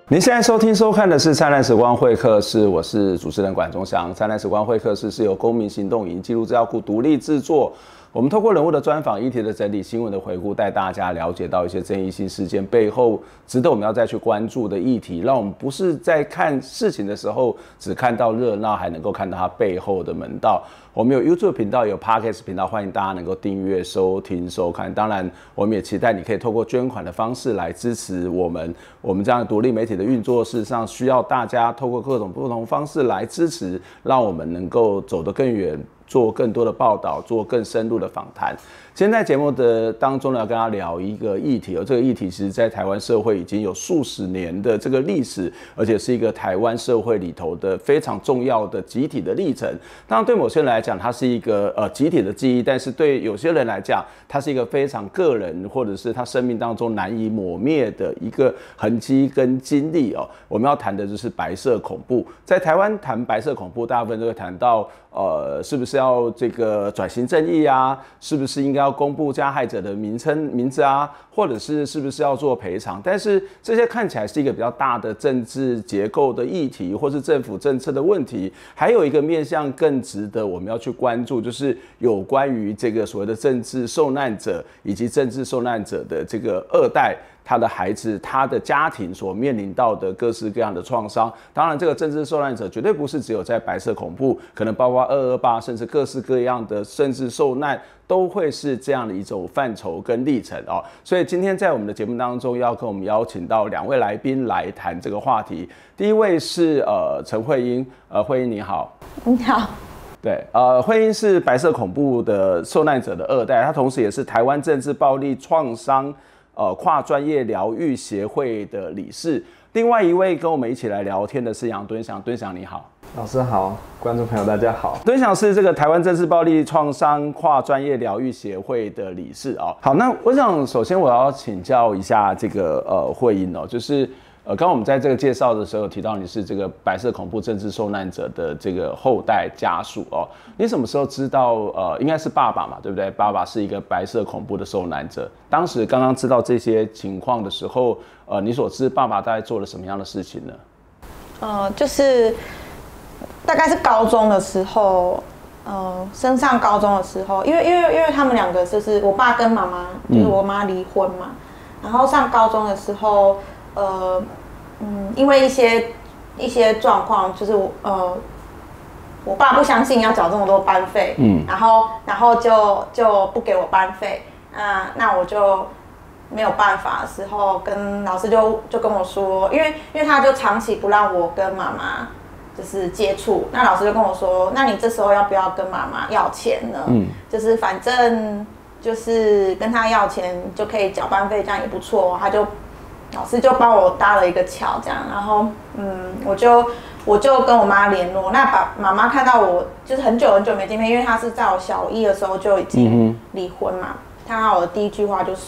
您现在收听收看的是灿烂时光会客室，我是主持人管中祥。灿烂时光会客室是由公民行动营记录资料库独立制作。我们透过人物的专访、议题的整理、新闻的回顾，带大家了解到一些争议性事件背后值得我们要再去关注的议题，让我们不是在看事情的时候只看到热闹，还能够看到它背后的门道。我们有 YouTube 频道，有 Podcast 频道，欢迎大家能够订阅、收听、收看。当然，我们也期待你可以透过捐款的方式来支持我们这样的独立媒体的运作。事实上，需要大家透过各种不同方式来支持，让我们能够走得更远。做更多的报道，做更深入的访谈。今天在节目的当中呢，要跟大家聊一个议题，这个议题其实在台湾社会已经有数十年的这个历史，而且是一个台湾社会里头的非常重要的集体的历程。当然，对某些人来讲，它是一个集体的记忆，但是对有些人来讲，它是一个非常个人，或者是他生命当中难以抹灭的一个痕迹跟经历哦。我们要谈的就是白色恐怖。在台湾谈白色恐怖，大部分都会谈到是不是要这个转型正义啊？是不是应该要公布加害者的名字啊？或者是不是要做赔偿？但是这些看起来是一个比较大的政治结构的议题，或是政府政策的问题。还有一个面向更值得我们要去关注，就是有关于这个所谓的政治受难者以及政治受难者的这个二代。他的孩子、他的家庭所面临到的各式各样的创伤，当然，这个政治受难者绝对不是只有在白色恐怖，可能包括228，甚至各式各样的政治受难，都会是这样的一种范畴跟历程哦。所以今天在我们的节目当中，要跟我们邀请到2位来宾来谈这个话题。第一位是陈慧英，慧英你好。 你好。 对，慧英是白色恐怖的受难者的二代，她同时也是台湾政治暴力创伤。跨专业疗愈协会的理事。另外一位跟我们一起来聊天的是杨敦祥，敦祥你好。 老师好，观众朋友大家好。 敦祥是这个台湾政治暴力创伤跨专业疗愈协会的理事哦。好，那我想首先我要请教一下这个慧英哦，就是刚刚我们在这个介绍的时候提到你是这个白色恐怖政治受难者的这个后代家属哦，你什么时候知道应该是爸爸嘛，对不对？爸爸是一个白色恐怖的受难者，当时刚刚知道这些情况的时候，你所知爸爸大概做了什么样的事情呢？ 就是大概是高中的时候，升上高中的时候，因为他们两个就是我爸跟妈妈，就是我妈离婚嘛，然后上高中的时候。因为一些状况，就是我爸不相信要缴这么多班费，然后就不给我班费，那我就没有办法的时候，跟老师就跟我说，因为他就长期不让我跟妈妈就是接触，那老师就跟我说，那你这时候要不要跟妈妈要钱呢？就是反正就是跟他要钱就可以缴班费，这样也不错，老师就帮我搭了一个桥，这样，然后我就跟我妈联络。那妈妈看到我就是很久没见面，因为她是在我小一的时候就已经离婚嘛。看到我的第一句话就是，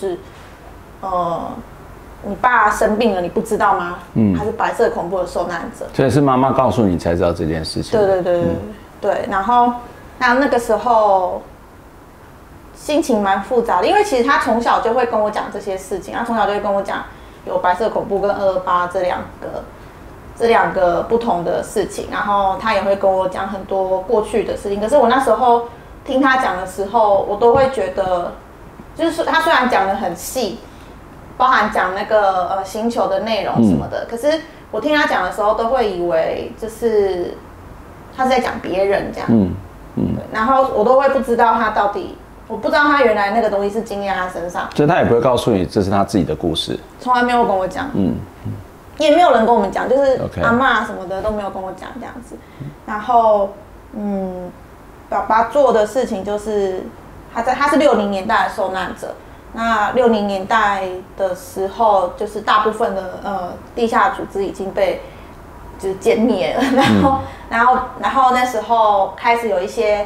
你爸生病了，你不知道吗？他是白色恐怖的受难者。 所以是妈妈告诉你才知道这件事情。 对，然后那个时候。心情蛮复杂的，因为其实他从小就会跟我讲这些事情，他从小就会跟我讲有白色恐怖跟228这两个不同的事情，然后他也会跟我讲很多过去的事情。可是我那时候听他讲的时候，我都会觉得，就是他虽然讲得很细，包含讲那个星球的内容什么的，可是我听他讲的时候，都会以为就是他是在讲别人这样，然后我都会不知道他到底。我不知道他原来那个东西是经历在他身上， 所以他也不会告诉你这是他自己的故事， 从来没有跟我讲，也没有人跟我们讲，就是阿嬷什么的都没有跟我讲这样子。然后，爸爸做的事情就是他是60年代的受难者，那60年代的时候，就是大部分的地下组织已经被就是歼灭了，然后那时候开始有一些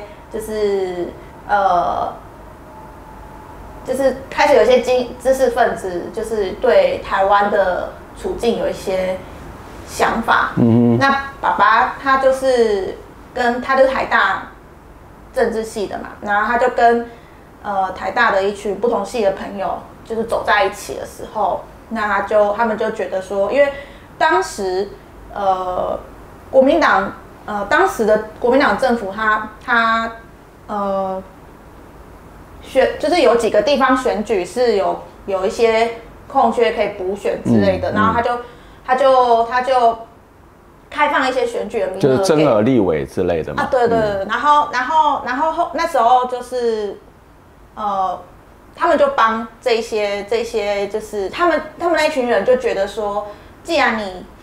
就是开始有一些知识分子，就是对台湾的处境有一些想法。那爸爸他就是台大政治系的嘛，然后他就跟台大的一群不同系的朋友，就是走在一起的时候，那他们就觉得说，因为当时国民党当时的国民党政府他就是有几个地方选举是有一些空缺可以补选之类的，然后他就开放一些选举的名额， 就是增额立委之类的嘛。 对，然后那时候就是他们就帮这些就是他们那一群人就觉得说，既然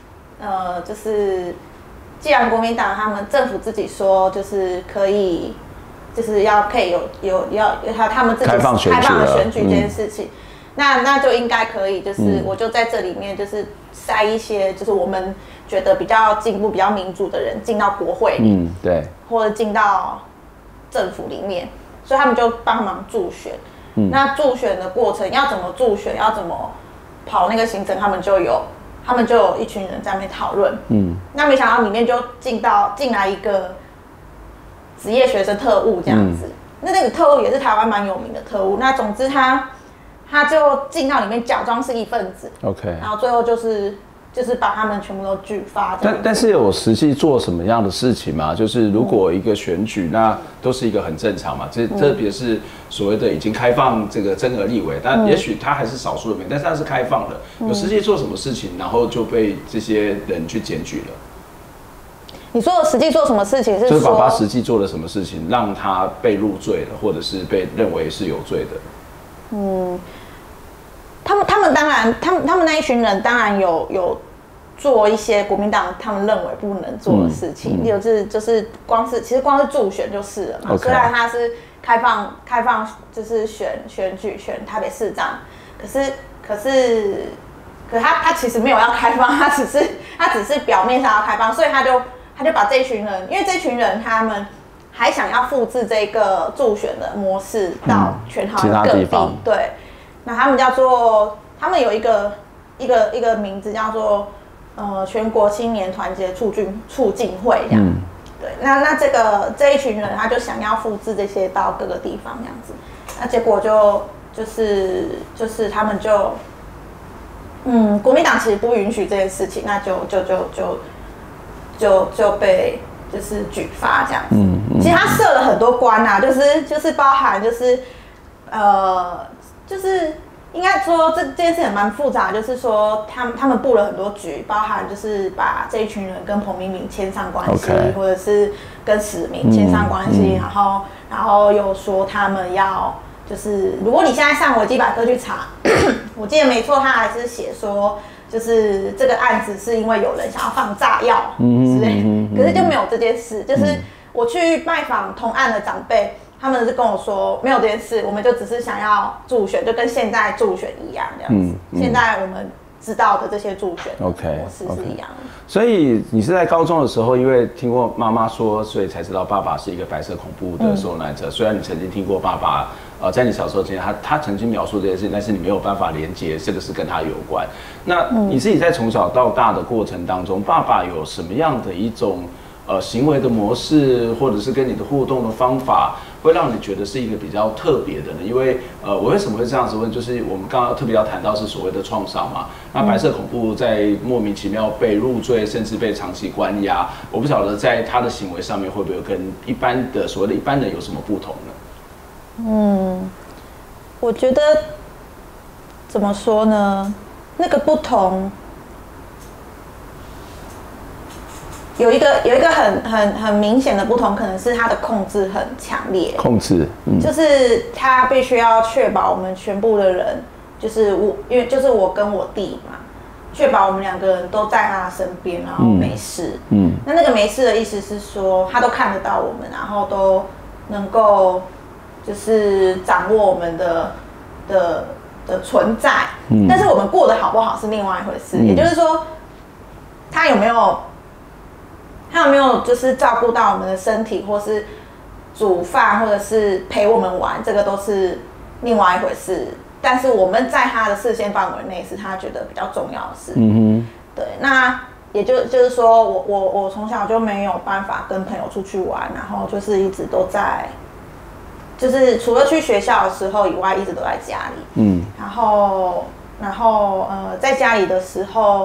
国民党他们政府自己说就是可以。就是可以有他们自己开放的选举这件事情，那就应该可以，就是我就在这里面就是塞一些就是我们觉得比较进步、比较民主的人进到国会里， 对， 或者进到政府里面，所以他们就帮忙助选。那助选的过程要怎么助选，要怎么跑那个行程，他们就有一群人在那边讨论。那没想到里面就进来一个职业学生特务这样子，那个特务也是台湾蛮有名的特务。那总之他就进到里面假装是一份子 ，OK， 然后最后就是把他们全部都举发。 但是有实际做什么样的事情吗？就是如果一个选举，那都是一个很正常嘛。特别是所谓的已经开放这个增额立委，但也许他还是少数的名，但是他是开放的。有实际做什么事情，然后就被这些人去检举了。 你说的实际做什么事情是说？ 就是爸爸实际做了什么事情，让他被入罪了，或者是被认为是有罪的？ 他们当然，他们那一群人当然有做一些国民党他们认为不能做的事情，就是光是助选就是了嘛。虽然他是开放就是选举选台北市长，可是他其实没有要开放，他只是表面上要开放，所以他就把这群人，因为这群人他们还想要复制这个助选的模式到全台湾各地，对，那他们有一个名字叫做全国青年团结促进会这样，对，那这一群人他就想要复制这些到各个地方这样子，那结果就是他们就国民党其实不允许这件事情，那就被就是举发这样子。其实他设了很多关啊，就是包含就是应该说这件事也蛮复杂，就是说他们布了很多局，包含就是把这一群人跟彭明敏牵上关系，或者是跟史明牵上关系，然后又说他们要就是如果你现在上维基百科去查，我记得没错，他还是写说。就是这个案子是因为有人想要放炸药之类的，可是就没有这件事。就是我去拜访同案的长辈，他们是跟我说没有这件事，我们就只是想要助选，就跟现在助选一样这样子。现在我们知道的这些助选模式是一样的。 所以你是在高中的时候，因为听过妈妈说，所以才知道爸爸是一个白色恐怖的受难者。虽然你曾经听过爸爸。在你小时候之前，他曾经描述这件事情，但是你没有办法连接这个是跟他有关。那你自己在从小到大的过程当中，爸爸有什么样的一种行为的模式，或者是跟你的互动的方法，会让你觉得是一个比较特别的呢？因为我为什么会这样子问，就是我们刚刚特别要谈到是所谓的创伤嘛。那白色恐怖在莫名其妙被入罪，甚至被长期关押，我不晓得在他的行为上面会不会跟一般的所谓的一般人有什么不同呢？ 我觉得怎么说呢？那个不同有一个很明显的不同，可能是他的控制很强烈。 控制， 就是他必须要确保我们全部的人，就是因为就是我跟我弟嘛，确保我们两个人都在他身边，然后没事。那个没事的意思是说，他都看得到我们，然后都能够。就是掌握我们的存在，但是我们过得好不好是另外一回事。也就是说，他有没有就是照顾到我们的身体，或是煮饭，或者是陪我们玩，这个都是另外一回事。但是我们在他的视线范围内是他觉得比较重要的事。对，那也就是说，我从小就没有办法跟朋友出去玩，然后就是一直都在。就是除了去学校的时候以外，一直都在家里。然后在家里的时候，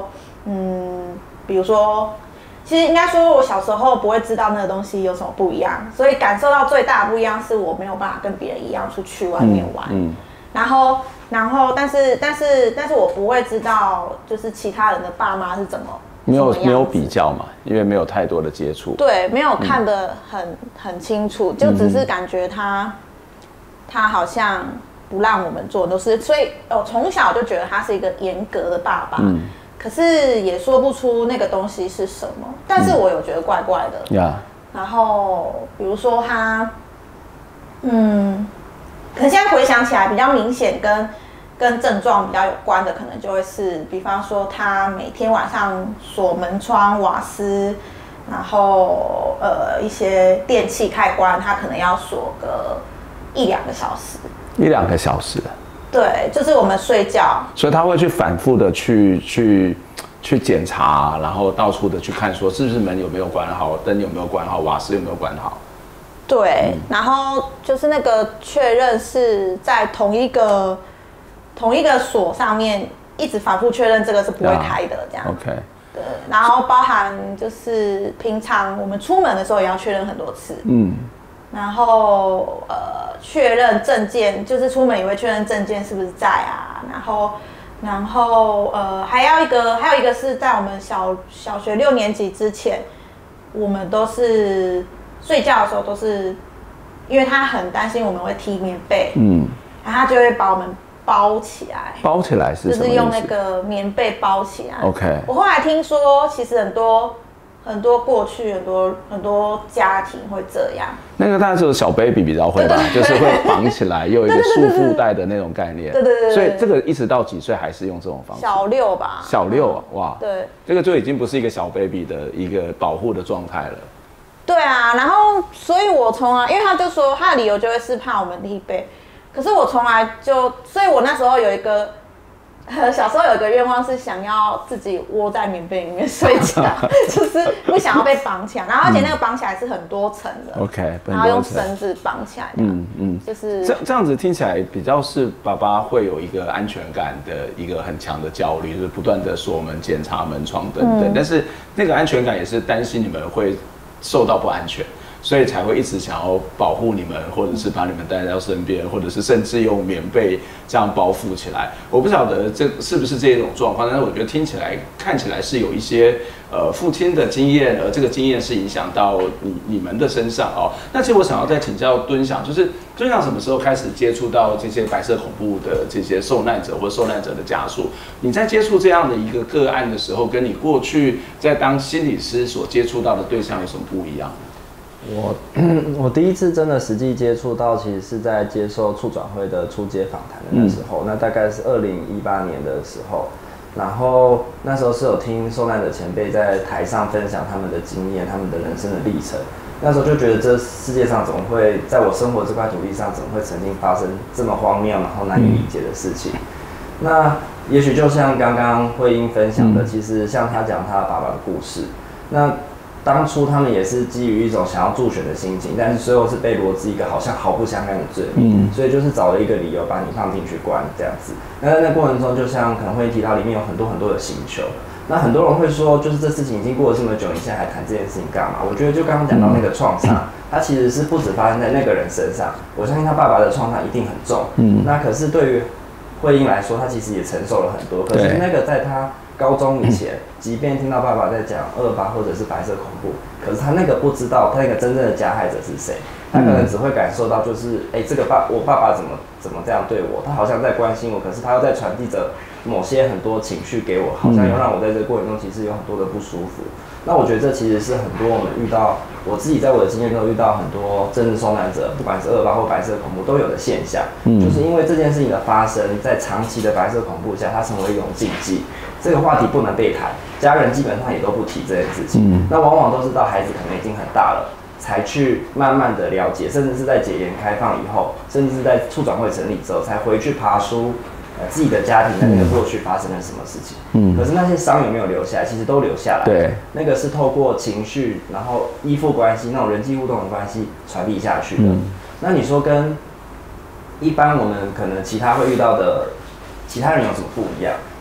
比如说，其实应该说，我小时候不会知道那个东西有什么不一样，所以感受到最大的不一样是我没有办法跟别人一样出去外面玩。然后，但是我不会知道，就是其他人的爸妈是怎么。 没有比较嘛，因为没有太多的接触。 对，没有看得很清楚，就只是感觉他好像不让我们做都是，所以我从小就觉得他是一个严格的爸爸。可是也说不出那个东西是什么，但是我有觉得怪怪的。然后比如说他，可能现在回想起来比较明显跟症状比较有关的，可能就会是，比方说他每天晚上锁门窗、瓦斯，然后一些电器开关，他可能要锁个1-2个小时。 1-2个小时。 对，就是我们睡觉。所以他会去反复的去检查，然后到处的去看，说是不是门有没有关好，灯有没有关好，瓦斯有没有关好。 对，然后就是那个确认是在同一个锁上面一直反复确认这个是不会开的，这样。 OK。 对，然后包含就是平常我们出门的时候也要确认很多次。然后确认证件，就是出门也会确认证件是不是在啊。然后还有一个是在我们小学6年级之前，我们都是睡觉的时候都是，因为他很担心我们会踢棉被，然后他就会把我们包起来。包起来是什么意思？就是用那个棉被包起来。 OK。 我后来听说，其实很多过去很多家庭会这样。 那个大概只有小 baby 比较会吧，就是会绑起来，又有一个束缚带的那种概念。 对。 所以这个一直到几岁还是用这种方式？ 小6吧。 小6啊，哇。 对。 这个就已经不是一个小 baby 的一个保护的状态了。 对啊，然后所以我从来，因为他就说他的理由就会是怕我们踢被，可是我从来就，所以我那时候有一个。小时候有一个愿望是想要自己窝在棉被里面睡觉，就是不想要被绑起来，然后而且那个绑起来是很多层的 ，OK， 然后用绳子绑起来，就是这样子听起来比较是爸爸会有一个安全感的一个很强的焦虑，就是不断的锁门、检查门窗等等，但是那个安全感也是担心你们会受到不安全。所以才会一直想要保护你们，或者是把你们带到身边，或者是甚至用棉被这样包覆起来。我不晓得这是不是这种状况，但是我觉得看起来是有一些父亲的经验，而这个经验是影响到你们的身上哦。那其实我想要再请教敦祥，就是敦祥什么时候开始接触到这些白色恐怖的这些受难者或受难者的家属？你在接触这样的一个个案的时候，跟你过去在当心理师所接触到的对象有什么不一样？ 我第一次真的实际接触到，其实是在接受促转会的初阶访谈的那时候，那大概是2018年的时候，然后那时候是有听受难者前辈在台上分享他们的经验、他们的人生的历程，那时候就觉得这世界上怎么会在我生活这块土地上，怎么会曾经发生这么荒谬然后难以理解的事情？那也许就像刚刚慧英分享的，其实像他讲他爸爸的故事，那当初他们也是基于一种想要助选的心情，但是最后是被罗织一个好像毫不相干的罪名，所以就是找了一个理由把你放进去关这样子。那在那过程中，就像可能会提到里面有很多的刑求，那很多人会说，就是这事情已经过了这么久，你现在还谈这件事情干嘛？我觉得就刚刚讲到那个创伤，它其实是不只发生在那个人身上，我相信他爸爸的创伤一定很重。那可是对于慧英来说，他其实也承受了很多，可是那个在他高中以前，即便听到爸爸在讲228或者是白色恐怖，可是他那个不知道他那个真正的加害者是谁，他可能只会感受到就是，这个我爸爸怎么这样对我，他好像在关心我，可是他又在传递着某些很多情绪给我，好像又让我在这个过程中其实有很多的不舒服。那我觉得这其实是很多我们遇到，我自己在我的经验中遇到很多政治受难者，不管是228或白色恐怖都有的现象，就是因为这件事情的发生，在长期的白色恐怖下，它成为一种禁忌。这个话题不能被谈，家人基本上也都不提这件事情。那往往都是到孩子可能已经很大了，才去慢慢的了解，甚至是在解严开放以后，甚至是在促转会成立之后，才回去爬书自己的家庭的那个过去发生了什么事情。可是那些伤有没有留下来？其实都留下来。对，那个是透过情绪，然后依附关系那种人际互动的关系传递下去的。那你说跟一般我们可能其他会遇到的其他人有什么不一样？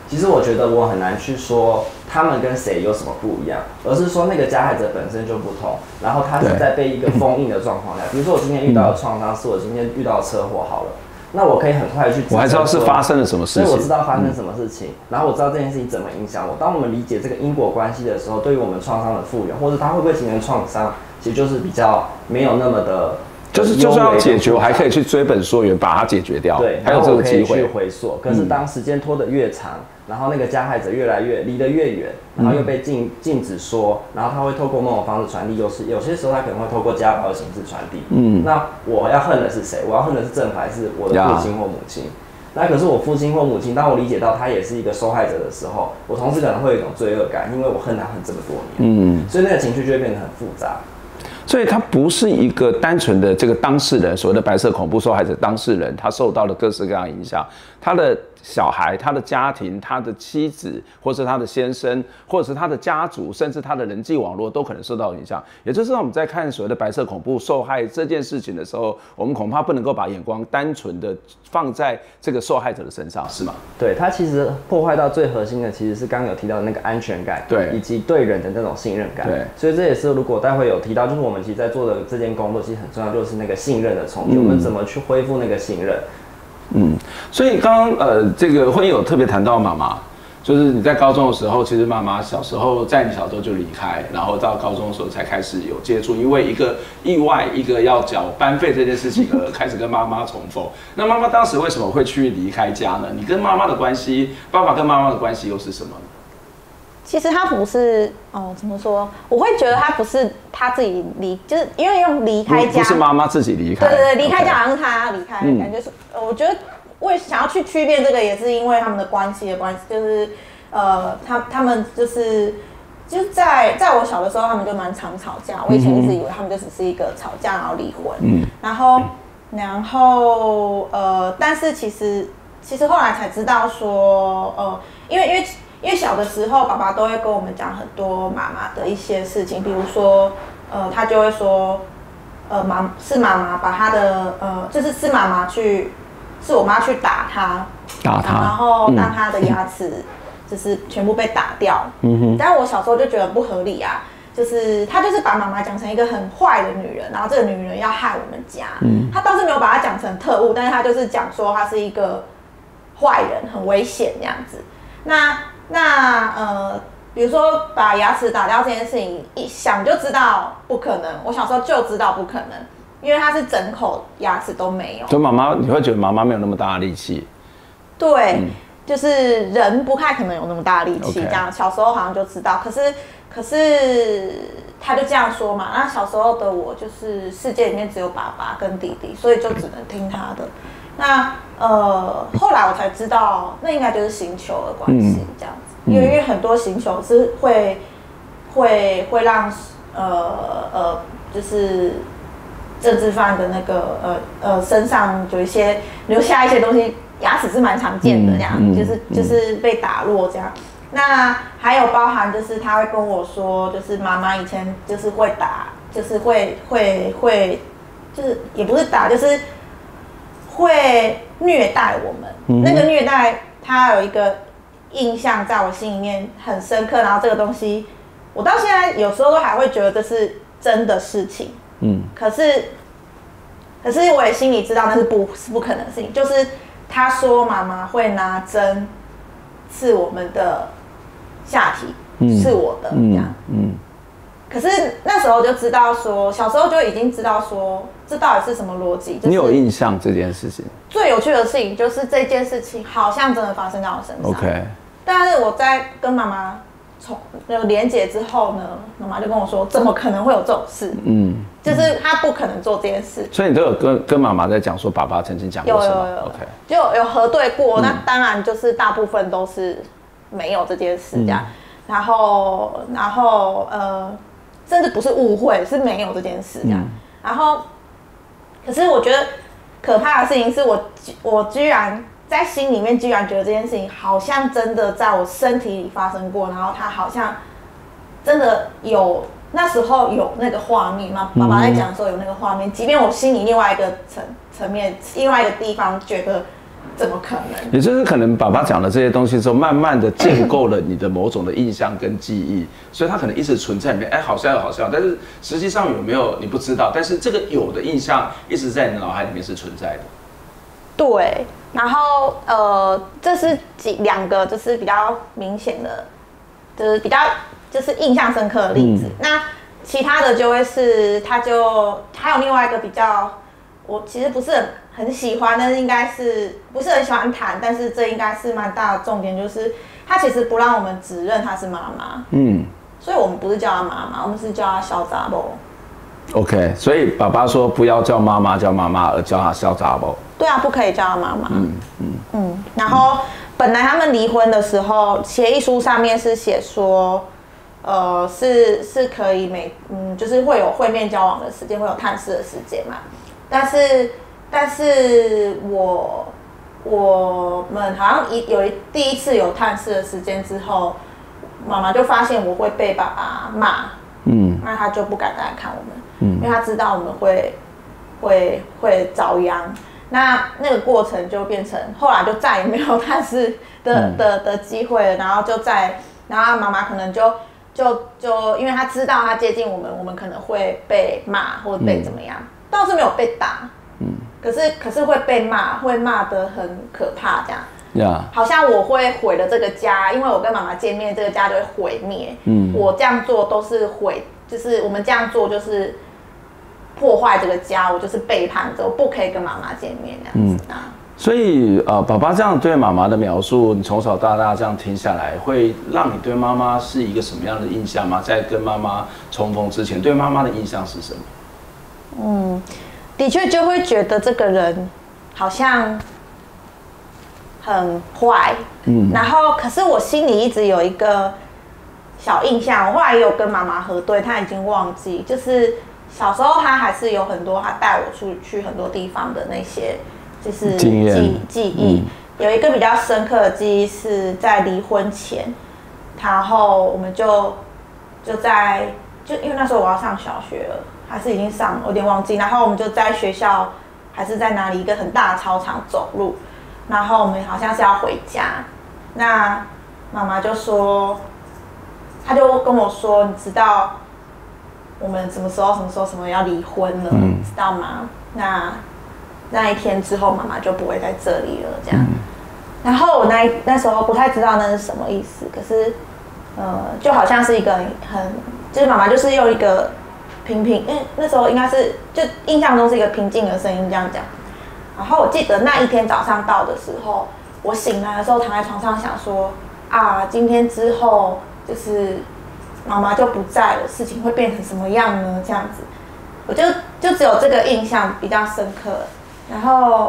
其实我觉得我很难去说他们跟谁有什么不一样，而是说那个加害者本身就不同，然后他是在被一个封印的状况下，比如说我今天遇到的创伤是我今天遇到的车祸好了。那我可以很快去， 我还知道是发生了什么事情， 所以我知道发生什么事情，然后我知道这件事情怎么影响我。当我们理解这个因果关系的时候，对于我们创伤的复原，或者它会不会形成创伤，其实就是比较没有那么的， 就算要解决，我还可以去追本溯源，把它解决掉。 对， 还有这个机会去回溯。可是当时间拖得越长，然后那个加害者越来越离得越远，然后又被禁止说，然后他会透过某种方式传递，有些时候他可能会透过家暴的形式传递。那我要恨的是谁？我要恨的是正牌，是我的父亲或母亲。那可是我父亲或母亲，当我理解到他也是一个受害者的时候，我同时可能会有一种罪恶感，因为我恨他恨这么多年。所以那个情绪就会变得很复杂。 所以他不是一个单纯的这个当事人，所谓的白色恐怖受害者当事人，他受到了各式各样的影响，他的小孩、他的家庭、他的妻子，或是他的先生，或者是他的家族，甚至他的人际网络都可能受到影响。也就是说，我们在看所谓的白色恐怖受害这件事情的时候，我们恐怕不能够把眼光单纯的放在这个受害者的身上，是吗？ 对，他其实破坏到最核心的，其实是刚刚有提到的那个安全感， 对， 以及对人的那种信任感。 对， 所以这也是如果待会有提到，就是我们其实在做的这件工作，其实很重要，就是那个信任的重建，我们怎么去恢复那个信任。 所以刚刚这个婚姻有特别谈到妈妈，就是你在高中的时候，其实妈妈小时候在你小时候就离开，然后到高中的时候才开始有接触，因为一个意外，一个要缴班费这件事情而开始跟妈妈重逢。那妈妈当时为什么会去离开家呢？你跟妈妈的关系，爸爸跟妈妈的关系又是什么呢？ 其实他不是怎么说？我会觉得他不是他自己就是因为用离开家， 不是妈妈自己离开。 对，离开家好像是他离开的感觉是。我觉得我想要去区别这个，也是因为他们的关系的关系，就是他们就是在我小的时候，他们就蛮常吵架。我以前一直以为他们就只是一个吵架然后离婚，然后但是其实后来才知道说因为小的时候，爸爸都会跟我们讲很多妈妈的一些事情，比如说，他就会说，是妈妈把他的是妈妈是我妈去打他，然后让他的牙齿就是全部被打掉。但我小时候就觉得不合理啊，就是他就是把妈妈讲成一个很坏的女人，然后这个女人要害我们家。他倒是没有把她讲成特务，但是他就是讲说她是一个坏人，很危险这样子。那比如说把牙齿打掉这件事情，一想就知道不可能。我小时候就知道不可能，因为他是整口牙齿都没有。 就妈妈，你会觉得妈妈没有那么大的力气。 对，就是人不太可能有那么大的力气，这样。小时候好像就知道，可是他就这样说嘛。那小时候的我就是世界里面只有爸爸跟弟弟，所以就只能听他的。那后来我才知道，那应该就是刑求的关系这样子，因为很多刑求是会让就是政治犯的那个身上有一些留下一些东西，牙齿是蛮常见的这样，就是被打落这样。那还有包含就是他会跟我说，就是妈妈以前就是会打，就是会就是也不是打，就是会虐待我们。那个虐待他有一个印象在我心里面很深刻，然后这个东西我到现在有时候都还会觉得这是真的事情。可是我也心里知道那是不可能的事情，就是他说妈妈会拿针刺我们的下体，刺我的这样。可是那时候就知道说，小时候就已经知道说，这到底是什么逻辑？就是、 你有印象这件事情？ 最有趣的事情就是这件事情好像真的发生在我身上。 OK。 但是我在跟妈妈连结之后呢，妈妈就跟我说，怎么可能会有这种事？就是她不可能做这件事。 所以你都有跟妈妈在讲说，爸爸曾经讲过什么？ OK， 就有核对过。那当然就是大部分都是没有这件事这样。然后甚至不是误会，是没有这件事这样。然后，可是我觉得可怕的事情是我居然在心里面居然觉得这件事情好像真的在我身体里发生过，然后它好像真的有那时候有那个画面嘛，爸爸在讲的时候有那个画面，即便我心里另外一个层面、另外一个地方觉得怎么可能？ 也就是可能爸爸讲的这些东西之后，慢慢的建构了你的某种的印象跟记忆，所以它可能一直存在里面。哎，好像，但是实际上有没有你不知道，但是这个有的印象一直在你的脑海里面是存在的。 对，然后这是两个就是比较明显的，就是比较就是印象深刻的例子。那其他的就会是，还有另外一个比较，我其实不是很喜欢，但是应该是不是很喜欢谈，但是这应该是蛮大的重点，就是他其实不让我们指认他是妈妈，所以我们不是叫他妈妈，我们是叫他小杂某。 OK， 所以爸爸说不要叫妈妈，而叫他小杂某。 对啊，不可以叫他妈妈。然后本来他们离婚的时候，协议书上面是写说，是可以就是会有会面交往的时间，会有探视的时间嘛。但是我们好像第一次有探视的时间之后，妈妈就发现我会被爸爸骂，那他就不敢再来看我们，因为他知道我们会遭殃。那个过程就变成后来就再也没有探视的机会了，然后妈妈可能就因为他知道他接近我们可能会被骂或者被怎么样，倒是没有被打，可是会被骂，会骂得很可怕这样。好像我会毁了这个家，因为我跟妈妈见面，这个家就会毁灭。我这样做都是就是我们这样做就是破坏这个家，我就是背叛着，我不可以跟妈妈见面这样子啊。 所以爸爸这样对妈妈的描述，你从小到大这样听下来，会让你对妈妈是一个什么样的印象吗？在跟妈妈重逢之前，对妈妈的印象是什么？ 的确就会觉得这个人好像很坏，然后可是我心里一直有一个小印象，我后来也有跟妈妈核对，她已经忘记，就是小时候她还是有很多她带我去很多地方的那些就是记忆，有一个比较深刻的记忆是在离婚前，然后我们就因为那时候我要上小学了，还是已经上了，我有点忘记，然后我们就在学校还是在哪里一个很大的操场走路，然后我们好像是要回家，那妈妈就说，她就跟我说，你知道我们什么时候要离婚了，知道吗？那一天之后，妈妈就不会在这里了，这样。然后我那时候不太知道那是什么意思，可是就好像是一个就是妈妈就是用一个那时候应该是就印象中是一个平静的声音这样讲。然后我记得那一天早上到的时候，我醒来的时候躺在床上想说啊，今天之后就是妈妈就不在了，事情会变成什么样呢？这样子，我就只有这个印象比较深刻。然后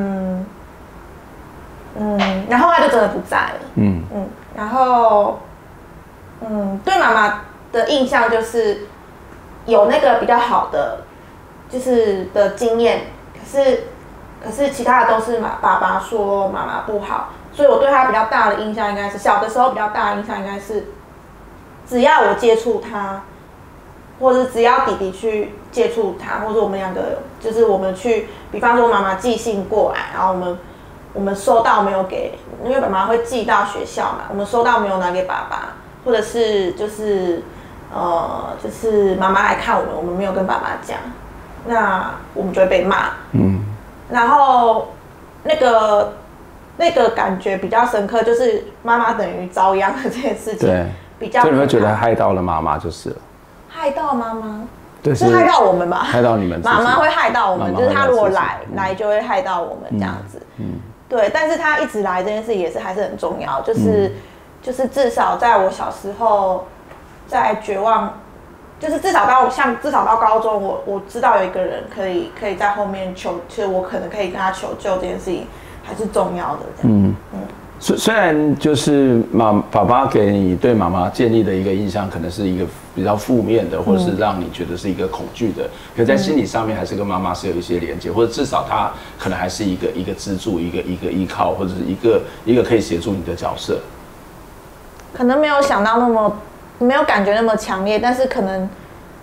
然后他就真的不在了。然后对妈妈的印象就是有那个比较好的就是的经验，可是其他的都是爸爸说妈妈不好，所以我对他比较大的印象应该是小的时候比较大的印象应该是，只要我接触他，或者只要弟弟去接触他，或者我们两个就是我们去，比方说妈妈寄信过来，然后我们收到没有给，因为妈妈会寄到学校嘛，我们收到没有拿给爸爸，或者是就是妈妈来看我们没有跟爸爸讲，那我们就会被骂。然后那个感觉比较深刻，就是妈妈等于遭殃的这件事情， 对， 比较就你会觉得害到了妈妈就是了。 害到妈妈， 对， 是害到我们吧？ 害到你们， 妈妈会害到我们，就是她如果来就会害到我们这样子。对，但是她一直来这件事也是还是很重要，就是至少在我小时候，在绝望，就是至少到高中，我知道有一个人可以在后面求，其实我可能可以跟他求救，这件事情还是重要的。这样， 虽然就是爸爸给你对妈妈建立的一个印象，可能是一个比较负面的，或者是让你觉得是一个恐惧的，可在心理上面还是跟妈妈是有一些连接，或者至少她可能还是一个支柱，一个依靠，或者是一个可以协助你的角色。可能没有想到没有感觉那么强烈，但是可能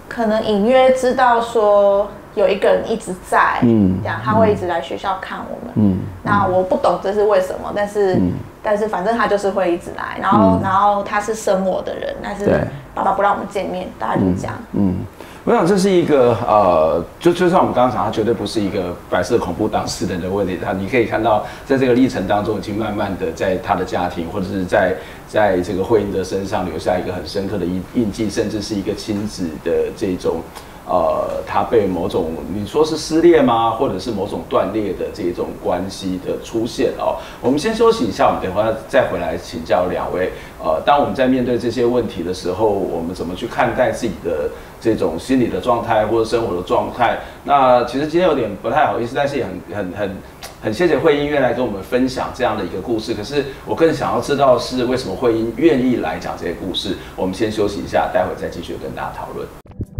可能隐约知道说有一个人一直在，这样他会一直来学校看我们，那我不懂这是为什么，但是反正他就是会一直来，然后他是生我的人，但是爸爸不让我们见面，大概就这样。 我想这是一个就像我们刚刚讲，它绝对不是一个白色恐怖当事人的问题。你可以看到，在这个历程当中，已经慢慢的在他的家庭，或者是在这个慧英的身上留下一个很深刻的印记，甚至是一个亲子的这种他被某种你说是撕裂吗，或者是某种断裂的这种关系的出现哦。我们先休息一下，我们等会再回来请教两位。当我们在面对这些问题的时候，我们怎么去看待自己的这种心理的状态或者生活的状态？那其实今天有点不太好意思，但是也很谢谢慧英愿意来跟我们分享这样的一个故事。可是我更想要知道是为什么慧英愿意来讲这些故事。我们先休息一下，待会再继续跟大家讨论。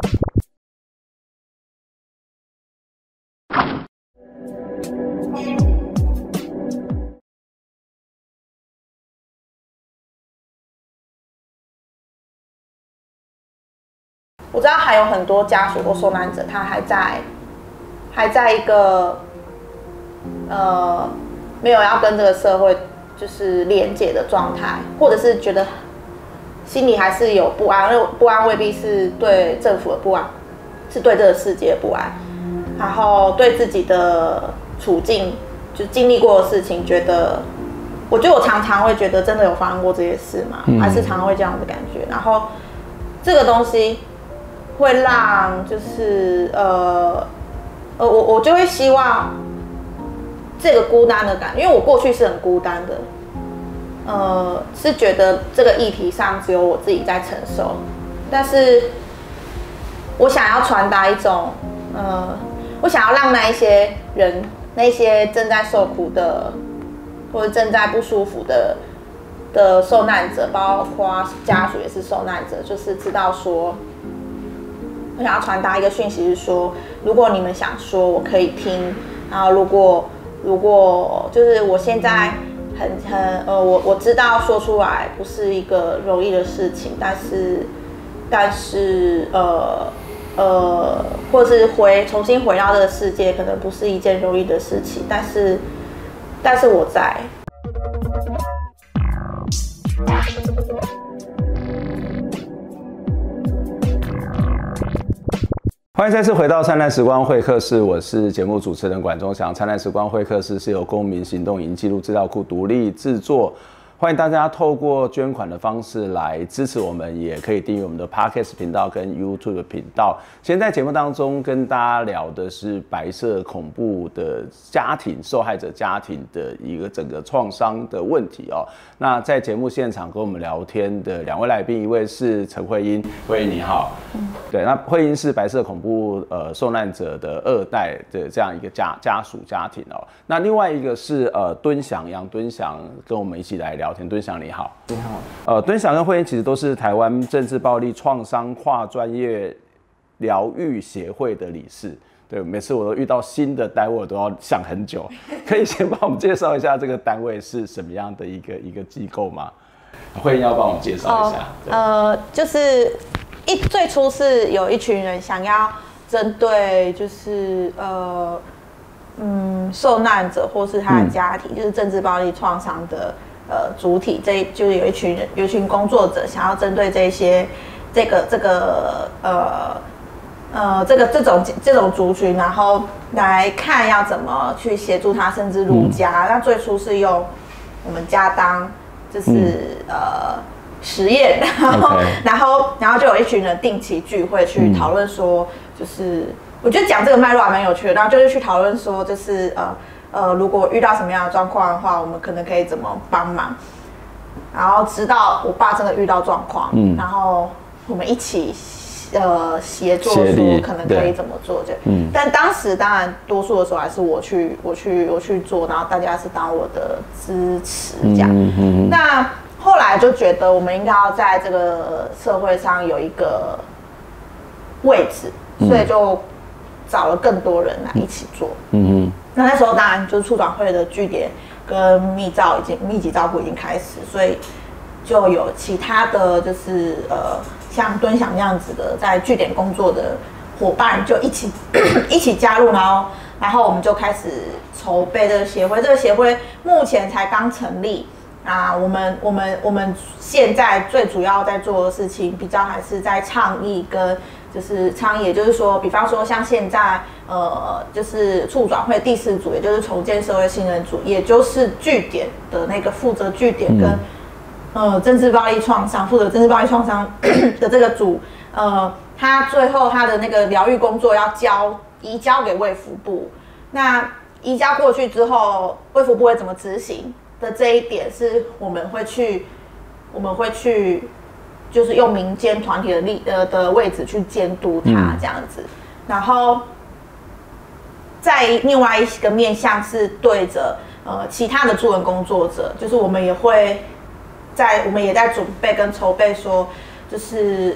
我知道还有很多家属或受难者，他还在一个没有要跟这个社会就是连结的状态，或者是觉得心里还是有不安，不安未必是对政府的不安，是对这个世界的不安，然后对自己的处境就经历过的事情，我觉得我常常会觉得真的有发生过这些事嘛，还是常常会这样的感觉，然后这个东西会让就是我就会希望这个孤单的感觉，因为我过去是很孤单的，是觉得这个议题上只有我自己在承受，但是我想要传达一种，我想要让那一些人，那些正在受苦的或者正在不舒服的受难者，包括家属也是受难者，就是知道说。我想要传达一个讯息是说，如果你们想说，我可以听。然后如果就是我现在我知道说出来不是一个容易的事情，但是或是重新回到这个世界，可能不是一件容易的事情，但是我在。 欢迎再次回到灿烂时光会客室，我是节目主持人管中祥。灿烂时光会客室是由公民行动影音记录资料库独立制作，欢迎大家透过捐款的方式来支持我们，也可以订阅我们的 Podcast 频道跟 YouTube 频道。今天在节目当中跟大家聊的是白色恐怖的家庭受害者家庭的一个整个创伤的问题哦。那在节目现场跟我们聊天的两位来宾，一位是陈慧英，慧英你好。对，那慧英是白色恐怖受难者的2代的这样一个家属家庭哦。那另外一个是敦祥，杨敦祥跟我们一起来聊天。敦祥你好。 你好。 敦祥跟慧英其实都是台湾政治暴力创伤跨专业疗愈协会的理事。对，每次我都遇到新的单位，我都要想很久。可以先帮我们介绍一下这个单位是什么样的一个机构吗？慧英要帮我们介绍一下。 就是最初是有一群人想要针对就是受难者或是他的家庭，就是政治暴力创伤的主体，就是有一群工作者想要针对这种族群，然后来看要怎么去协助他，甚至入家。那最初是用我们家当就是实验，然后就有一群人定期聚会去讨论说，就是我觉得讲这个脉络还蛮有趣的，然后就是去讨论说，就是如果遇到什么样的状况的话，我们可能可以怎么帮忙。然后直到我爸真的遇到状况，然后我们一起协作说可能可以怎么做这。但当时当然多数的时候还是我去做，然后大家是当我的支持这样。那后来就觉得我们应该要在这个社会上有一个位置，所以就找了更多人来一起做。那时候当然就是促转会的据点跟密集照顾已经开始，所以就有其他的就是像敦祥这样子的在据点工作的伙伴就一起一起加入，然后我们就开始筹备这个协会。这个协会目前才刚成立啊，我们现在最主要在做的事情，比较还是在倡议跟就是倡议，也就是说，比方说像现在就是促转会第4组，也就是重建社会信任组，也就是据点的那个负责据点跟政治暴力创伤负责政治暴力创伤的这个组，他最后他的那个疗愈工作要移交给卫福部，那移交过去之后，卫福部会怎么执行的这一点，是我们会去，就是用民间团体的位置去监督它这样子，然后在另外一个面向是对着其他的助人工作者，就是我们也在准备跟筹备说，就是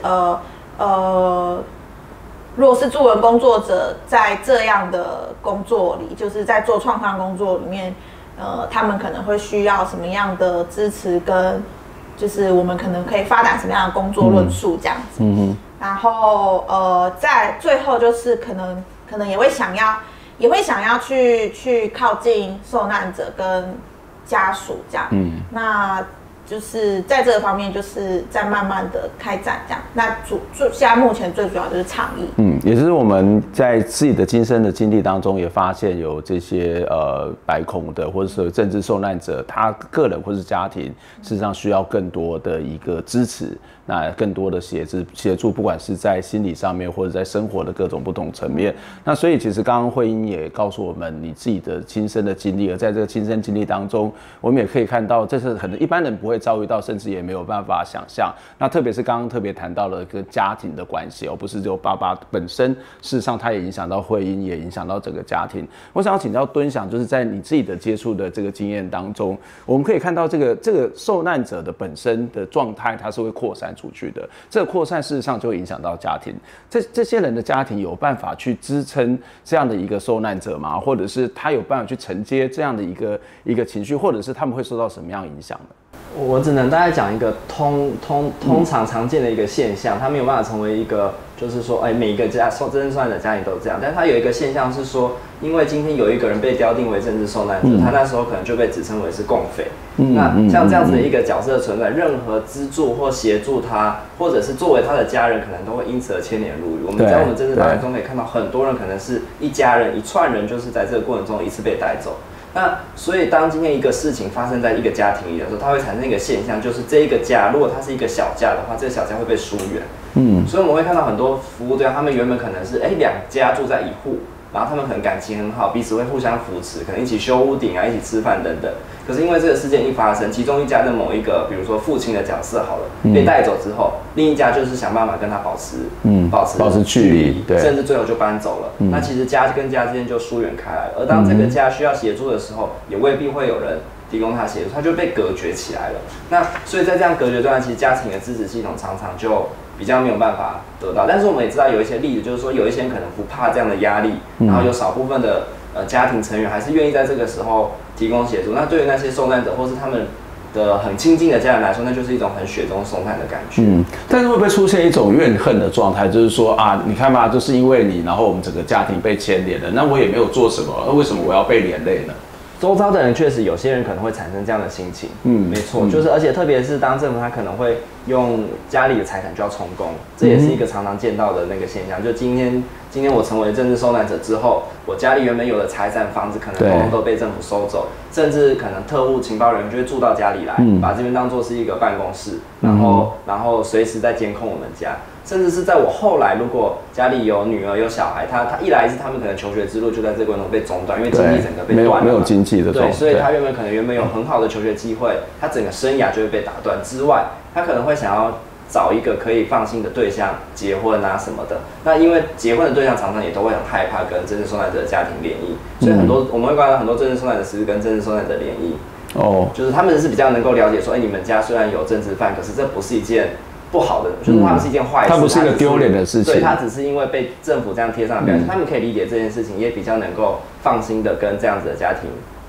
如果是助人工作者在这样的工作里，就是在做创伤工作里面，他们可能会需要什么样的支持，跟就是我们可能可以发展什么样的工作论述这样子。然后在最后就是可能也会想要去靠近受难者跟家属这样。那就是在这个方面，就是在慢慢的开展这样。那现在目前最主要就是倡议。 也就是我们在自己的亲身的经历当中，也发现有这些白孔的或者是政治受难者，他个人或是家庭，事实上需要更多的一个支持，那更多的协助，不管是在心理上面或者在生活的各种不同层面。那所以其实刚刚慧英也告诉我们你自己的亲身的经历，而在这个亲身经历当中，我们也可以看到，这是可能一般人不会遭遇到，甚至也没有办法想象。那特别是刚刚特别谈到了跟家庭的关系，不是只有爸爸本身，事实上他也影响到慧英，也影响到整个家庭。我想要请教敦祥，就是在你自己的接触的这个经验当中，我们可以看到这个受难者的本身的状态，它是会扩散出去的。这个扩散事实上就会影响到家庭。这些人的家庭有办法去支撑这样的一个受难者吗？或者是他有办法去承接这样的一个情绪，或者是他们会受到什么样的影响呢？ 我只能大概讲一个通常见的一个现象，它没有办法成为一个，就是说，每一个真正受难者家庭都这样，但是它有一个现象是说，因为今天有一个人被标定为政治受难者，他那时候可能就被指称为是共匪。那像这样子的一个角色的存在，任何资助或协助他，或者是作为他的家人，可能都会因此而牵连入狱。我们在我们政治档案中可以看到，很多人可能是一家人一串人，就是在这个过程中一次被带走。那所以，当今天一个事情发生在一个家庭里的时候，它会产生一个现象，就是这一个家，如果它是一个小家的话，这个小家会被疏远。所以我们会看到很多服务对象，他们原本可能是两家住在一户，然后他们可能感情很好，彼此会互相扶持，可能一起修屋顶啊，一起吃饭等等。可是因为这个事件一发生，其中一家的某一个，比如说父亲的角色好了，被带走之后，另一家就是想办法跟他保持距离，甚至最后就搬走了。那其实家跟家之间就疏远开来了。而当这个家需要协助的时候，也未必会有人提供他协助，他就被隔绝起来了。那所以在这样隔绝段，其实家庭的支持系统常常就比较没有办法得到。但是我们也知道有一些例子，就是说有一些人可能不怕这样的压力，然后有少部分的家庭成员还是愿意在这个时候提供协助。那对于那些受难者或是他们的很亲近的家人来说，那就是一种很雪中送炭的感觉。 但是会不会出现一种怨恨的状态？就是说啊，你看嘛，就是因为你，然后我们整个家庭被牵连了，那我也没有做什么，为什么我要被连累呢？ 周遭的人确实有些人可能会产生这样的心情，没错，就是而且特别是当政府他可能会用家里的财产就要充公，这也是一个常常见到的那个现象。就今天我成为政治受难者之后，我家里原本有的财产、房子可能通通都被政府收走，甚至可能特务情报人员就会住到家里来，把这边当作是一个办公室，然后随时在监控我们家。甚至是在我后来，如果家里有女儿有小孩，他一来是他们可能求学之路就在这个过程中被中断，因为经济整个被断了， 没有经济的状态， 对，所以他原本有很好的求学机会，他整个生涯就会被打断之外，他可能会想要找一个可以放心的对象结婚啊什么的。那因为结婚的对象常常也都会很害怕跟政治受难者的家庭联谊，所以我们会观察到很多政治受难者是跟政治受难者联谊，就是他们是比较能够了解说，你们家虽然有政治犯，可是这不是一件不好的，就是它不是一件坏事， 它不是一个丢脸的事情， 对，它只是因为被政府这样贴上的标签，他们可以理解这件事情，也比较能够放心的跟这样子的家庭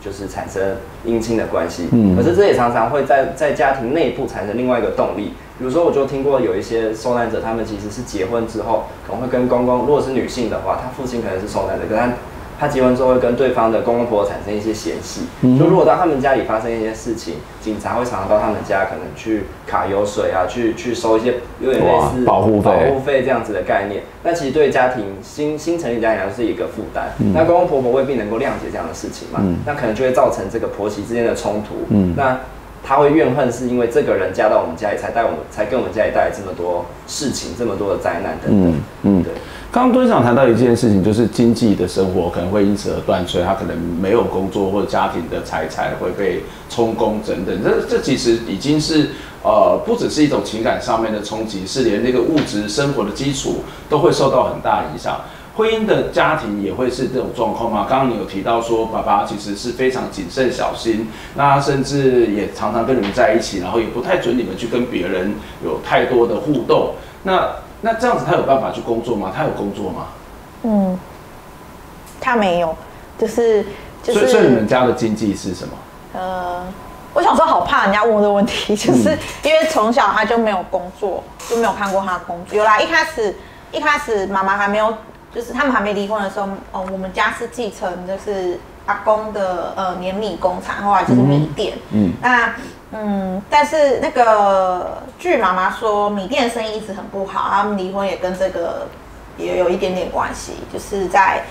就是产生姻亲的关系。可是这也常常会在家庭内部产生另外一个动力。比如说，我就听过有一些受难者，他们其实是结婚之后，可能会跟公公，如果是女性的话，她父亲可能是受难者，可是他结婚之后会跟对方的公公婆婆产生一些嫌隙。就如果到他们家里发生一些事情，警察会常常到他们家，可能去卡油水啊，去收一些有点类似保护费这样子的概念。那其实对家庭新成立家庭来说是一个负担。那公公婆婆未必能够谅解这样的事情嘛，那可能就会造成这个婆媳之间的冲突。那他会怨恨，是因为这个人嫁到我们家里，才跟我们家里带来这么多事情，这么多的灾难等等。对。 刚刚敦长谈到一件事情，就是经济的生活可能会因此而断炊，他可能没有工作，或者家庭的财产会被充公等等。这其实已经是不只是一种情感上面的冲击，是连那个物质生活的基础都会受到很大影响。婚姻的家庭也会是这种状况吗？刚刚你有提到说，爸爸其实是非常谨慎小心，那甚至也常常跟你们在一起，然后也不太准你们去跟别人有太多的互动。那这样子他有办法去工作吗？他有工作吗？ 他没有，所以你们家的经济是什么？ 我小时候好怕人家问我的问题，就是因为从小他就没有工作，就没有看过他工作。有啦，一开始妈妈还没有。就是他们还没离婚的时候，我们家是继承就是阿公的碾米工厂，后来就是米店。但是那个据妈妈说，米店的生意一直很不好，他们离婚也跟这个也有一点点关系，就是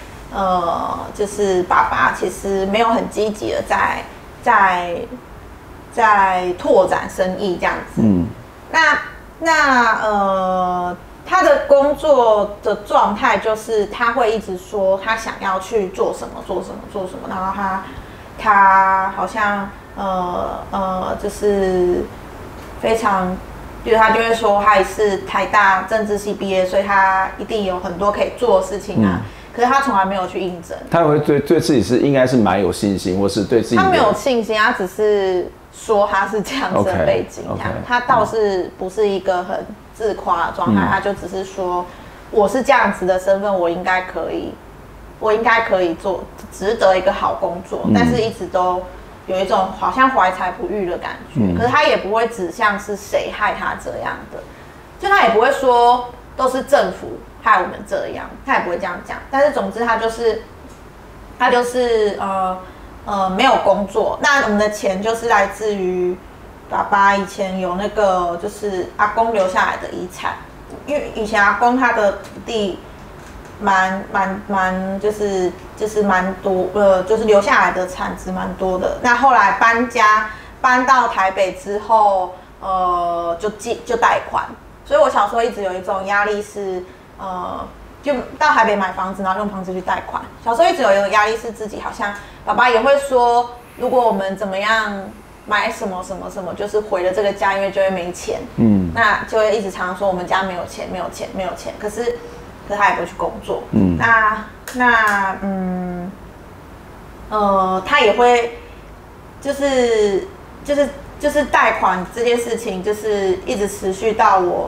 就是爸爸其实没有很积极的在拓展生意这样子。他的工作的状态就是他会一直说他想要去做什么，然后他好像就是非常，就是他就会说他也是台大政治系毕业，所以他一定有很多可以做的事情啊。可是他从来没有去应征。 他会对自己是应该是蛮有信心，或是对自己他没有信心，他只是说他是这样子的背景，这样他倒是不是一个很自夸的状态，他就只是说我是这样子的身份，我应该可以做，值得一个好工作，但是一直都有一种好像怀才不遇的感觉。可是他也不会指向是谁害他这样的，就他也不会说都是政府害我们这样，他也不会这样讲。但是总之他就是没有工作。那我们的钱就是来自于爸爸以前有那个就是阿公留下来的遗产，因为以前阿公他的土地蛮就是蛮多，就是留下来的产值蛮多的。那后来搬到台北之后，就贷款。所以我小时候一直有一种压力是，就到台北买房子，然后用房子去贷款。小时候一直有一种压力是自己好像爸爸也会说，如果我们怎么样买什么，就是毁了这个家，因为就会没钱。那就会一直常常说我们家没有钱。可是他也不会去工作。他也会就是贷款这件事情，就是一直持续到我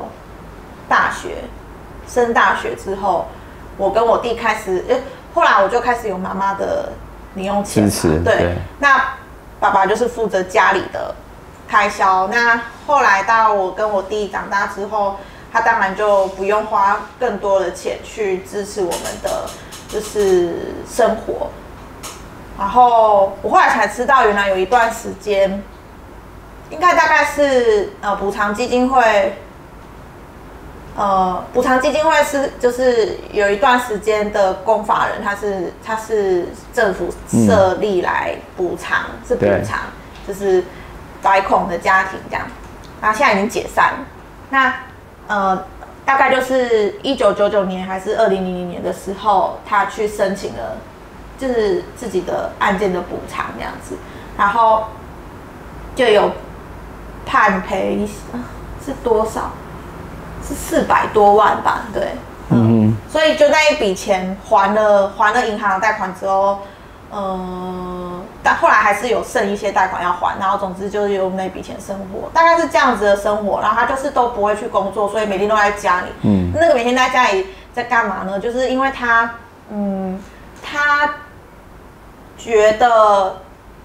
升大学之后，我跟我弟开始，后来我就开始有妈妈的零用钱，对，那爸爸就是负责家里的开销。那后来到我跟我弟长大之后，他当然就不用花更多的钱去支持我们的就是生活。然后我后来才知道，原来有一段时间，应该大概是补偿基金会。补偿基金会是就是有一段时间的公法人，他是政府设立来补偿，就是白孔的家庭这样。那现在已经解散了。那大概就是1999年还是2000年的时候，他去申请了就是自己的案件的补偿这样子，然后就有判赔是多少？是400多万吧，对，所以就那一笔钱还了银行的贷款之后，但后来还是有剩一些贷款要还，然后总之就是用那笔钱生活，大概是这样子的生活。然后他就是都不会去工作，所以每天都在家里。那个每天在家里在干嘛呢？就是因为他觉得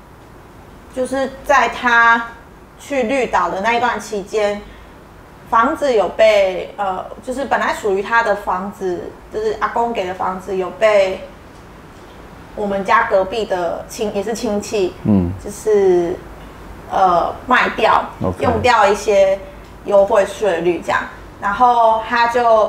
就是在他去绿岛的那一段期间，房子有被就是本来属于他的房子，就是阿公给的房子，有被我们家隔壁的也是亲戚，就是卖掉， Okay. 用掉一些优惠税率这样，然后他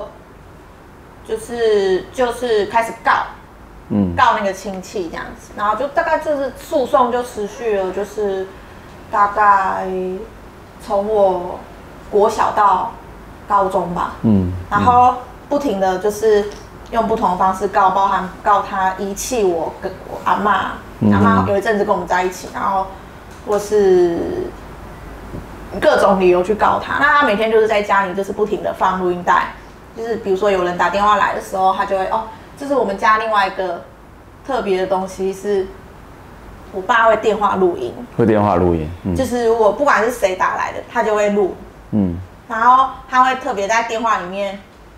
就是开始告那个亲戚这样子，然后就大概就是诉讼就持续了，就是大概从我国小到高中吧，然后不停的就是用不同的方式告，包含告他遗弃我跟我阿嬷，阿嬷有一阵子跟我们在一起，然后或是各种理由去告他。那他每天就是在家里就是不停的放录音带，就是比如说有人打电话来的时候，他就会这是我们家另外一个特别的东西，是我爸会电话录音，就是如果不管是谁打来的，他就会录，然后他会特别在电话里面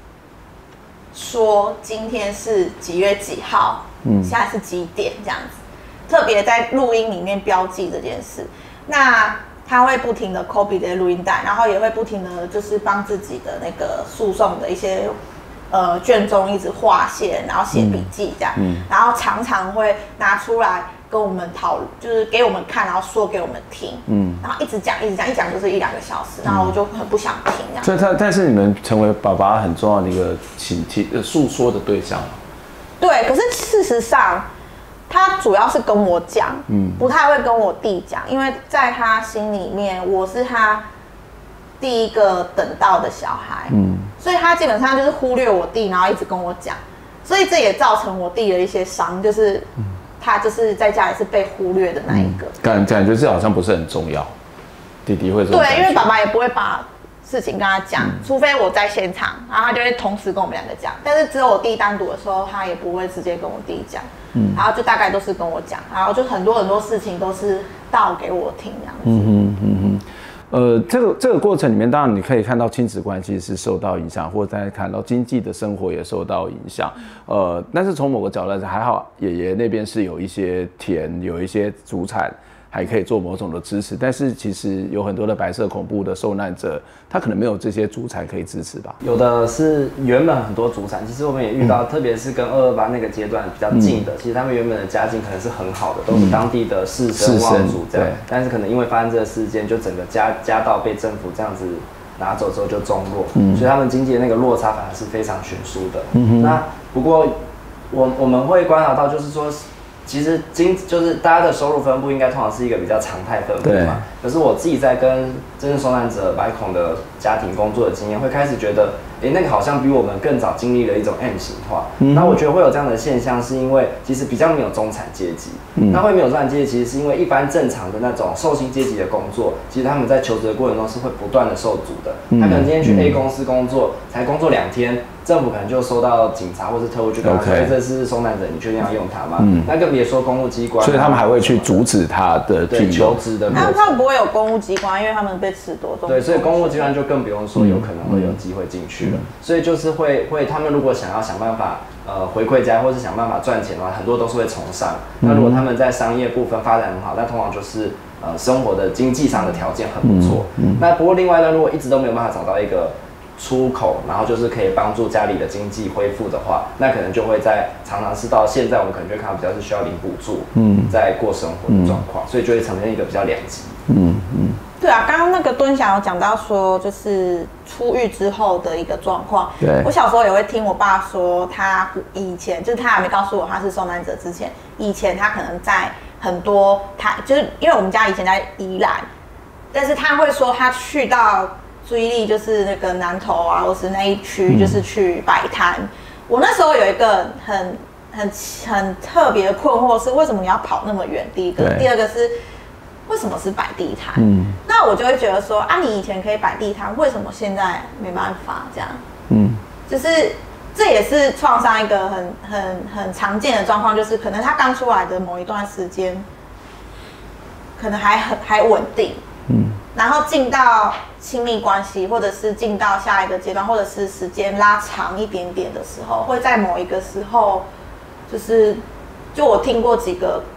说今天是几月几号，现在是几点这样子，特别在录音里面标记这件事。那他会不停的 copy 这些录音带，然后也会不停的就是帮自己的那个诉讼的一些卷宗一直划线，然后写笔记这样，然后常常会拿出来跟我们讨论，就是给我们看，然后说给我们听，然后一直讲一讲就是1-2个小时，然后我就很不想听这样。 所以但是你们成为爸爸很重要的一个诉说的对象。 对，可是事实上，他主要是跟我讲，不太会跟我弟讲，因为在他心里面，我是他第一个等到的小孩，所以他基本上就是忽略我弟，然后一直跟我讲，所以这也造成我弟的一些伤，就是他就是在家里是被忽略的那一个， 感觉这好像不是很重要，弟弟会这种感觉。 对，因为爸爸也不会把事情跟他讲，除非我在现场，然后他就会同时跟我们2个讲，但是只有我弟单独的时候，他也不会直接跟我弟讲，然后就大概都是跟我讲，然后就很多事情都是道给我听这样子。 这个过程里面，当然你可以看到亲子关系是受到影响，或者看到经济的生活也受到影响。但是从某个角度来讲，还好爷爷那边是有一些田，有一些祖产，还可以做某种的支持。但是其实有很多的白色恐怖的受难者，他可能没有这些祖产可以支持吧？ 有的是原本很多祖产，其实我们也遇到，特别是跟228那个阶段比较近的，其实他们原本的家境可能是很好的，都是当地的士绅望族这样，但是可能因为发生这个事件，就整个家道被政府这样子拿走之后就中落，所以他们经济的那个落差反而是非常悬殊的。那不过我们会观察到，就是说，其实就是大家的收入分布应该通常是一个比较常态分布嘛。可是我自己在跟真正受难者白孔的家庭工作的经验，会开始觉得，那个好像比我们更早经历了一种 M 型化。那我觉得会有这样的现象，是因为其实比较没有中产阶级。那会没有中产阶级，其实是因为一般正常的那种受薪阶级的工作，其实他们在求职的过程中是会不断的受阻的。他可能今天去 A 公司工作，才工作2天。政府可能就收到警察或是特务去跟他说，这是受难者，你确定要用他吗？那更别说公务机关， 所以他们还会去阻止他的求职的。 他们不会有公务机关，因为他们被褫夺。 对，所以公务机关就更不用说有可能会有机会进去了。所以就是会，他们如果想办法回馈家，或是想办法赚钱的话，很多都是会从商。那如果他们在商业部分发展很好，那通常就是生活的经济上的条件很不错。那不过另外呢，如果一直都没有办法找到一个出口，然后就是可以帮助家里的经济恢复的话，那可能就会常常是到现在，我们可能就会看到比较是需要领补助，在过生活的状况，所以就会呈现一个比较两极。 对啊，刚刚那个敦祥有讲到说，就是出狱之后的一个状况。 对， 我小时候也会听我爸说，他以前就是他还没告诉我他是受难者之前，以前他可能在很多就是因为我们家以前在宜兰，但是他会说他去到注意力就是那个南投啊，或是那一区，就是去摆摊。我那时候有一个很特别的困惑是，为什么你要跑那么远？第一个，第二个是为什么是摆地摊？那我就会觉得说啊，你以前可以摆地摊，为什么现在没办法这样？就是这也是创伤一个很常见的状况，就是可能他刚出来的某一段时间，可能还稳定。然后进到亲密关系，或者是进到下一个阶段，或者是时间拉长一点点的时候，会在某一个时候，就我听过几个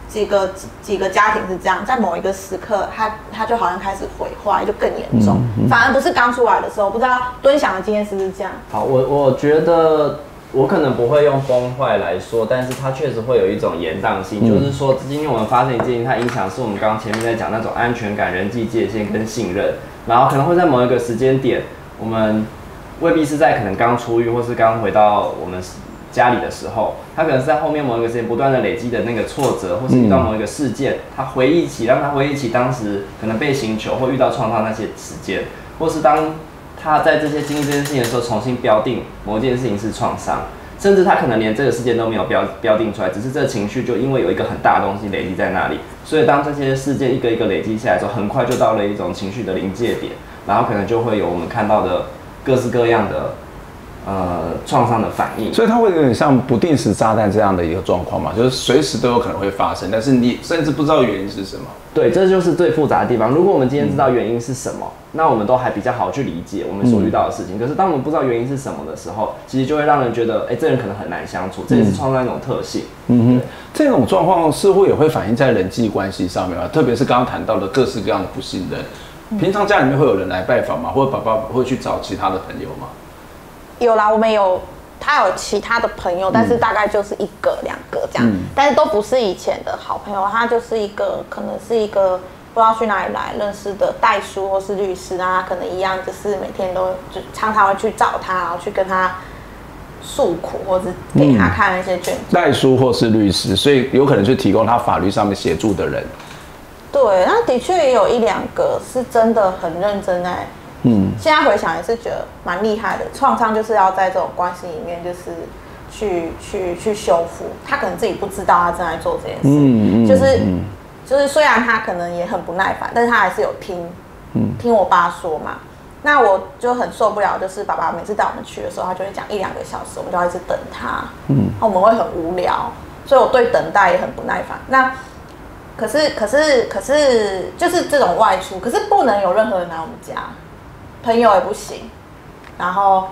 几个家庭是这样，在某一个时刻，他就好像开始毁坏，就更严重。反而不是刚出来的时候，不知道敦祥的经验是不是这样？ 好，我觉得我可能不会用崩坏来说，但是它确实会有一种延宕性，就是说今天我们发生一件事情，它影响是我们刚刚前面在讲那种安全感、人际界限跟信任，然后可能会在某一个时间点，我们未必是在可能刚出狱或是刚回到我们家里的时候，他可能是在后面某一个时间不断的累积的那个挫折，或是遇到某一个事件，让他回忆起当时可能被刑求或遇到创伤那些时间，或是当他在经历这件事情的时候，重新标定某一件事情是创伤，甚至他可能连这个事件都没有标定出来，只是这个情绪就因为有一个很大的东西累积在那里，所以当这些事件一个一个累积下来之后，很快就到了一种情绪的临界点，然后可能就会有我们看到的各式各样的创伤的反应。 所以它会有点像不定时炸弹这样的一个状况嘛，就是随时都有可能会发生，但是你甚至不知道原因是什么。 对，这就是最复杂的地方。如果我们今天知道原因是什么，那我们都还比较好去理解我们所遇到的事情。可是当我们不知道原因是什么的时候，其实就会让人觉得，这人可能很难相处，这也是创伤一种特性。 这种状况似乎也会反映在人际关系上面嘛，特别是刚刚谈到的各式各样的不信任。平常家里面会有人来拜访吗？或者爸爸会去找其他的朋友吗？ 有啦，我们他有其他的朋友，但是大概就是1个2个这样，但是都不是以前的好朋友，他就是可能是一个不知道去哪里来认识的代书或是律师啊，可能一样，就是每天就常常会去找他，然后去跟他诉苦，或是给他看那些卷宗。 代书或是律师，所以有可能去提供他法律上面协助的人。 对，那的确也有1、2个是真的很认真在。现在回想也是觉得蛮厉害的。创伤就是要在这种关系里面，就是去修复。他可能自己不知道他正在做这件事，就是虽然他可能也很不耐烦，但是他还是有听我爸说嘛。那我就很受不了，就是爸爸每次带我们去的时候，他就会讲1、2个小时，我们就要一直等他，我们会很无聊，所以我对等待也很不耐烦。那可是就是这种外出，可是不能有任何人来我们家。朋友也不行，然后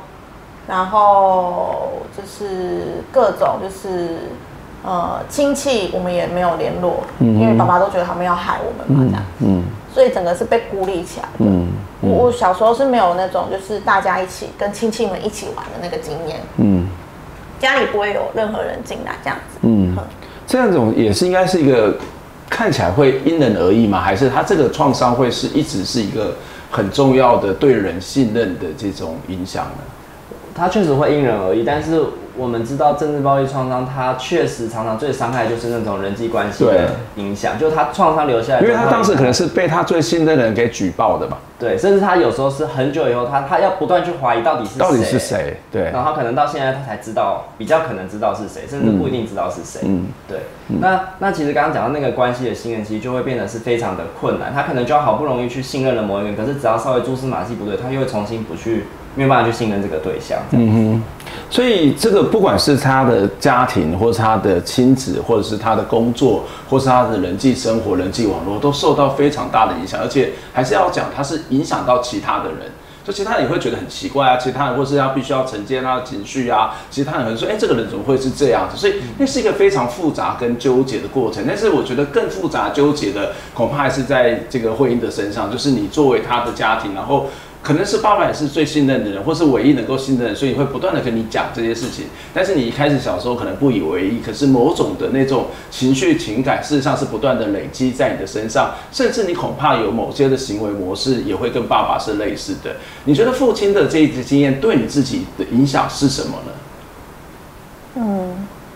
就是各种就是亲戚我们也没有联络，因为爸爸都觉得他们要害我们嘛，这样，所以整个是被孤立起来的。我小时候是没有那种就是大家一起跟亲戚们一起玩的那个经验，家里不会有任何人进来这样子， 这样种也是应该是一个看起来会因人而异吗？还是他这个创伤会一直是一个很重要的对人信任的这种影响呢？ 它确实会因人而异，但是我们知道政治暴力创伤，它确实常常最伤害的就是那种人际关系的影响，就是他创伤留下来， 因为他当时可能是被他最信任的人给举报的吧。 对，甚至他有时候是很久以后，他要不断去怀疑到底是谁， 对， 然后可能到现在他才知道，比较可能知道是谁，甚至不一定知道是谁。对。那其实刚刚讲到那个关系的信任，其实就会变得是非常的困难。他可能就要好不容易去信任了某一个人，可是只要稍微蛛丝马迹不对，他又会重新没有办法去信任这个对象。 所以这个不管是他的家庭，或是他的亲子，或者是他的工作，或是他的人际生活、人际网络，都受到非常大的影响，而且还是要讲，他是影响到其他的人。就其他人也会觉得很奇怪啊，其他人或是他必须要承接他的情绪啊，其他人可能说，这个人怎么会是这样子？所以那是一个非常复杂跟纠结的过程。但是我觉得更复杂纠结的，恐怕还是在这个慧英的身上，就是你作为他的家庭，然后可能是爸爸也是最信任的人，或是唯一能够信任的人，所以会不断的跟你讲这些事情。但是你一开始小时候可能不以为意，可是某种的那种情绪情感，事实上是不断的累积在你的身上，甚至你恐怕有某些的行为模式也会跟爸爸是类似的。你觉得父亲的这一次经验对你自己的影响是什么呢？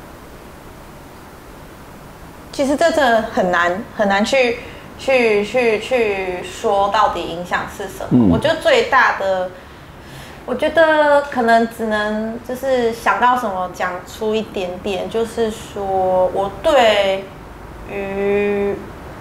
其实这真的很难去说到底影响是什么。我觉得最大的，我觉得可能只能就是想到什么讲出一点点，就是说我对于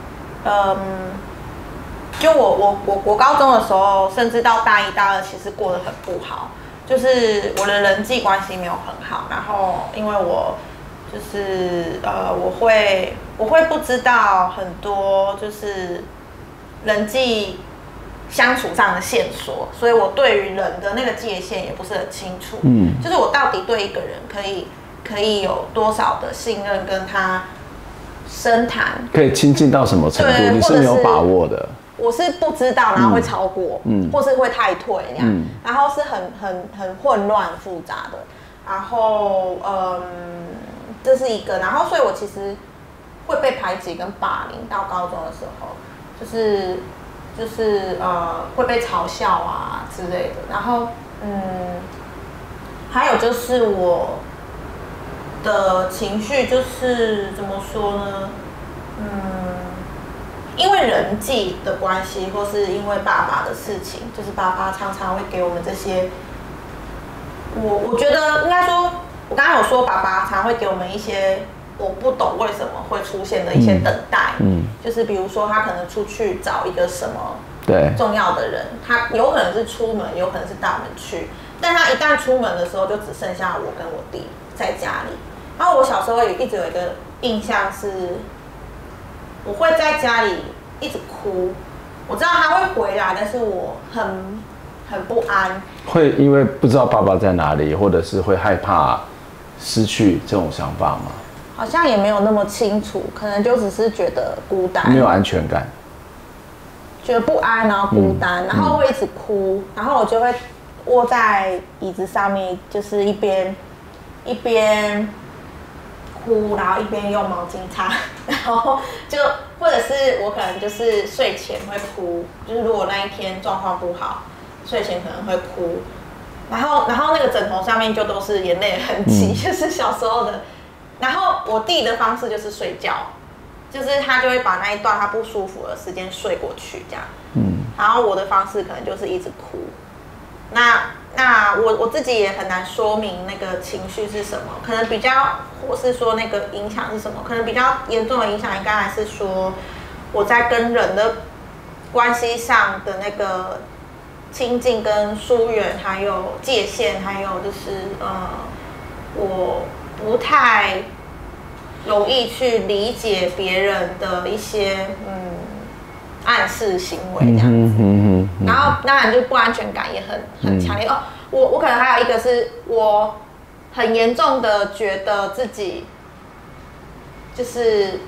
就我高中的时候，甚至到大1、大2，其实过得很不好，就是我的人际关系没有很好，然后因为我就是我会不知道很多就是人际相处上的线索，所以我对于人的那个界限也不是很清楚。就是我到底对一个人可以有多少的信任，跟他深谈， 可以亲近到什么程度？你是没有把握的。 我是不知道，然后会超过，或是会太退这样，然后是很混乱复杂的，然后这是一个，然后所以我其实会被排挤跟霸凌，到高中的时候，就是会被嘲笑啊之类的，然后还有就是我的情绪就是怎么说呢？因为人际的关系，或是因为爸爸的事情，就是爸爸常常会给我们这些。我觉得应该说，我刚刚有说，爸爸常会给我们一些我不懂为什么会出现的一些等待。就是比如说他可能出去找一个什么重要的人，他有可能是出门，有可能是带我们去，但他一旦出门的时候，就只剩下我跟我弟在家里。然后我小时候也一直有一个印象是，我会在家里一直哭，我知道他会回来，但是我很不安。会因为不知道爸爸在哪里，或者是会害怕失去这种想法吗？ 好像也没有那么清楚，可能就只是觉得孤单， 没有安全感， 觉得不安，然后孤单，然后会一直哭，然后我就会窝在椅子上面，就是一边哭，然后一边用毛巾擦，然后就或者是我可能就是睡前会哭，就是如果那一天状况不好，睡前可能会哭，然后那个枕头上面就都是眼泪的痕迹，就是小时候的。然后我弟的方式就是睡觉，就是他就会把那一段他不舒服的时间睡过去这样，然后我的方式可能就是一直哭。那我自己也很难说明那个情绪是什么，可能比较，或是说那个影响是什么，可能比较严重的影响应该还是说我在跟人的关系上的那个亲近跟疏远，还有界限，还有就是我不太容易去理解别人的一些暗示行为这样子，然后当然就不安全感也很强烈哦。我可能还有一个是我很严重的觉得自己就是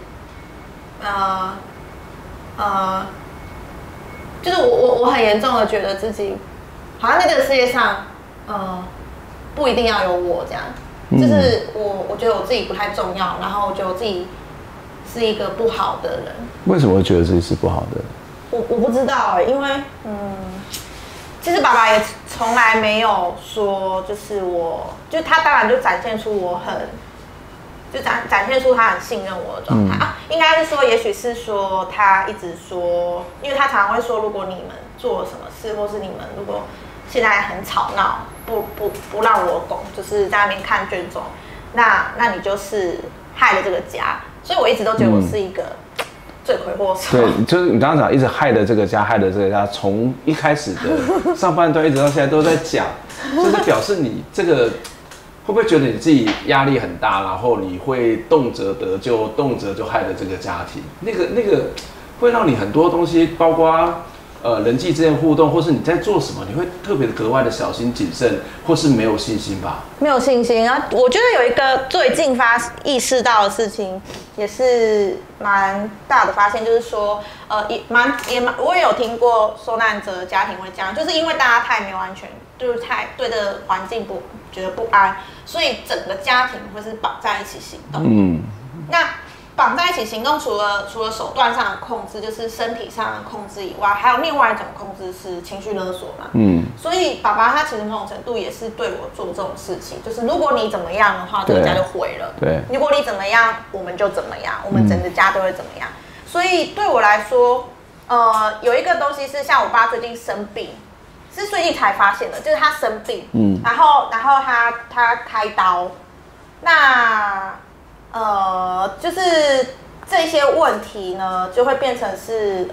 就是我很严重的觉得自己好像在这个世界上不一定要有我这样，就是我觉得我自己不太重要，然后我觉得我自己是一个不好的人。 为什么会觉得自己是不好的人？ 我不知道因为其实爸爸也从来没有说，就是他当然就展现出展现出他很信任我的状态应该是说，也许是说他一直说，因为他常常会说，如果你们做了什么事，或是你们如果现在很吵闹，不让我拱，就是在那边看卷宗，那你就是害了这个家，所以我一直都觉得我是一个罪魁祸首。 对，就是你刚刚讲一直害了这个家，害了这个家，从一开始的上半段一直到现在都在讲，就是表示你这个会不会觉得你自己压力很大，然后你会动辄得咎，动辄就害了这个家庭，那个会让你很多东西，包括人际之间互动，或是你在做什么，你会特别的格外的小心谨慎，或是没有信心吧？没有信心啊！我觉得有一个最近意识到的事情，也是蛮大的发现，就是说，我也有听过受难者家庭会这样，就是因为大家太没有安全，就是太对这个环境觉得不安，所以整个家庭会是绑在一起行动。那绑在一起行动，除了手段上的控制，就是身体上的控制以外，还有另外一种控制是情绪勒索嘛。所以爸爸他其实某种程度也是对我做这种事情，就是如果你怎么样的话，这个家就毁了。对，如果你怎么样，我们就怎么样，我们整个家都会怎么样。所以对我来说，有一个东西是像我爸最近生病，是最近才发现的，就是他生病，然后他开刀，那。就是这些问题呢，就会变成是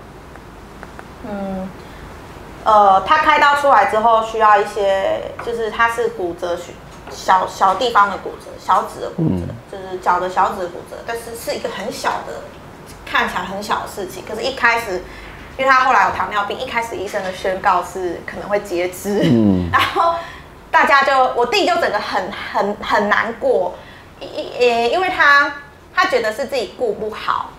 他开刀出来之后需要一些，就是他是骨折小地方的骨折，小指的骨折，就是脚的小指的骨折，但是一个很小的，看起来很小的事情。可是一开始，因为他后来有糖尿病，一开始医生的宣告是可能会截肢，然后我弟就整个很难过。因为他他觉得是自己顾不好，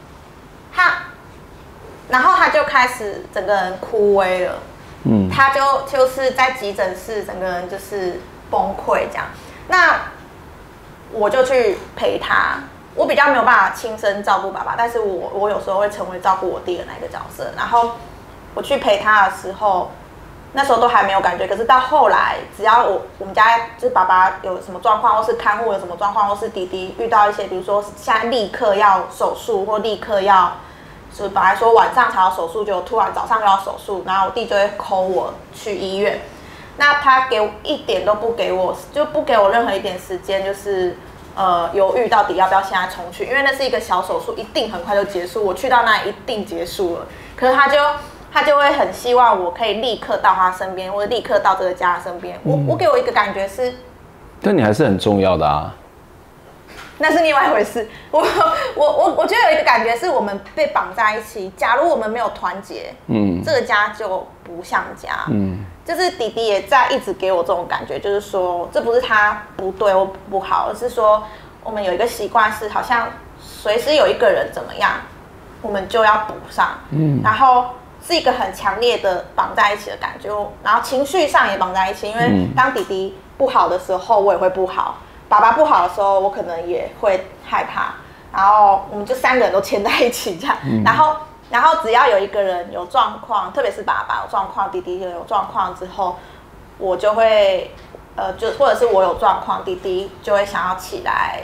然后他就开始整个人枯萎了，他就是在急诊室整个人就是崩溃这样。那我就去陪他，我比较没有办法亲身照顾爸爸，但是我有时候会成为照顾我弟的那个角色。然后我去陪他的时候，那时候都还没有感觉，可是到后来，只要我们家就是爸爸有什么状况，或是看护有什么状况，或是弟弟遇到一些，比如说现在立刻要手术，或立刻要，就是本来说晚上才要手术，就突然早上就要手术，然后我弟就会 call 我去医院。那他一点都不给我，就不给我任何一点时间，就是犹豫到底要不要现在冲去，因为那是一个小手术，一定很快就结束，我去到那里一定结束了。可是他就会很希望我可以立刻到他身边，或者立刻到这个家的身边。我给我一个感觉是， 对你还是很重要的啊。 那是另外一回事。我觉得有一个感觉是我们被绑在一起。假如我们没有团结，这个家就不像家。就是弟弟也在一直给我这种感觉，就是说这不是他不对或不好，而是说我们有一个习惯是好像随时有一个人怎么样，我们就要补上。然后是一个很强烈的绑在一起的感觉，然后情绪上也绑在一起，因为当弟弟不好的时候，我也会不好。爸爸不好的时候，我可能也会害怕，然后我们就3个人都牵在一起这样，然后只要有一个人有状况，特别是爸爸有状况，弟弟有状况之后，我就会或者是我有状况，弟弟就会想要起来，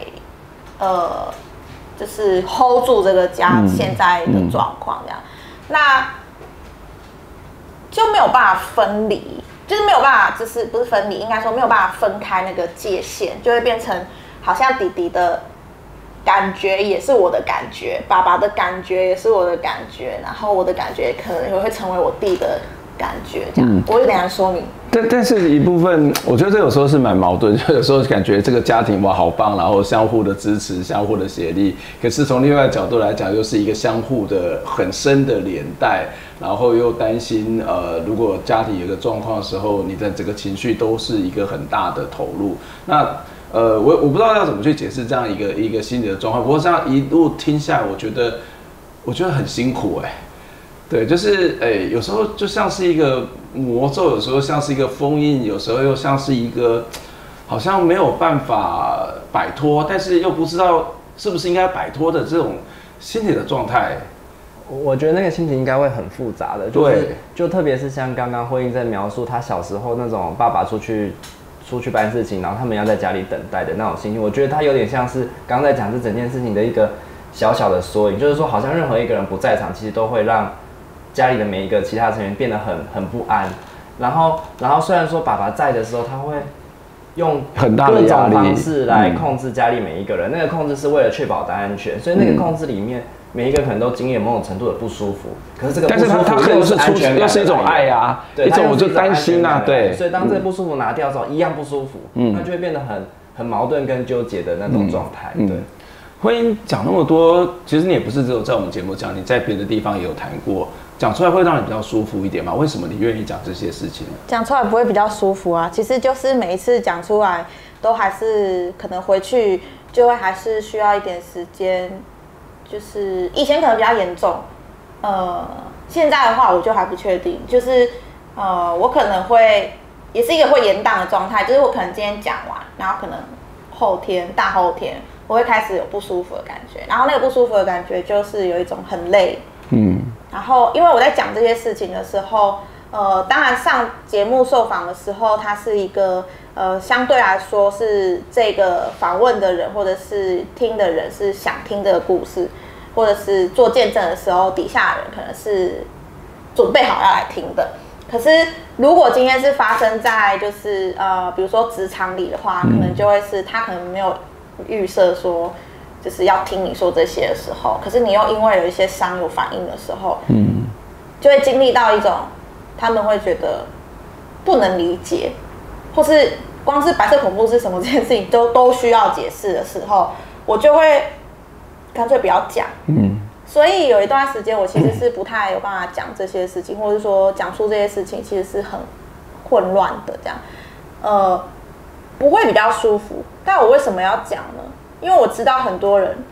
就是 hold 住这个家现在的状况这样，那就没有办法分离。就是没有办法，就是不是分离，应该说没有办法分开那个界限，就会变成好像弟弟的感觉也是我的感觉，爸爸的感觉也是我的感觉，然后我的感觉可能也会成为我弟的感觉，这样。我有点难说明。 但是一部分，我觉得这有时候是蛮矛盾，就有时候感觉这个家庭哇好棒，然后相互的支持、相互的协力，可是从另外一个角度来讲，又是一个相互的很深的连带，然后又担心如果家庭有一个状况的时候，你的整个情绪都是一个很大的投入。那我不知道要怎么去解释这样一个心理的状况，不过这样一路听下来，我觉得很辛苦对，就是有时候就像是一个魔咒，有时候像是一个封印，有时候又像是一个好像没有办法摆脱，但是又不知道是不是应该摆脱的这种心理的状态。 我觉得那个心情应该会很复杂的，就特别是像刚刚慧英在描述他小时候那种爸爸出去办事情，然后他们要在家里等待的那种心情，我觉得他有点像是刚才讲这整件事情的一个小小的缩影，就是说好像任何一个人不在场，其实都会让家里的每一个其他成员变得很不安，然后虽然说爸爸在的时候，他会用各种方式来控制家里每一个人，那个控制是为了确保大家安全，所以那个控制里面每一个可能都经历了某种程度的不舒服，可是这个不舒服但是又是安全感，又是一种爱啊，一种我就担心啊，对， 所以当这个不舒服拿掉之后，一样不舒服，那就会变得很矛盾跟纠结的那种状态，对。 慧英讲那么多，其实你也不是只有在我们节目讲，你在别的地方也有谈过，讲出来会让你比较舒服一点吗？为什么你愿意讲这些事情？ 讲出来不会比较舒服啊，其实就是每一次讲出来，都还是可能回去就会还是需要一点时间，就是以前可能比较严重，现在的话我就还不确定，就是我可能会也是一个会延宕的状态，就是我可能今天讲完，然后可能大后天。我会开始有不舒服的感觉，然后那个不舒服的感觉就是有一种很累，然后因为我在讲这些事情的时候，当然上节目受访的时候，它是一个相对来说是这个访问的人或者是听的人是想听这个故事，或者是做见证的时候，底下的人可能是准备好要来听的。可是如果今天是发生在就是比如说职场里的话，可能就会是他可能没有预设说就是要听你说这些的时候，可是你又因为有一些伤有反应的时候，就会经历到一种他们会觉得不能理解，或是光是白色恐怖是什么这件事情都需要解释的时候，我就会干脆不要讲。所以有一段时间我其实是不太有办法讲这些事情，或者说讲出这些事情其实是很混乱的这样，不会比较舒服。但我为什么要讲呢？因为我知道很多人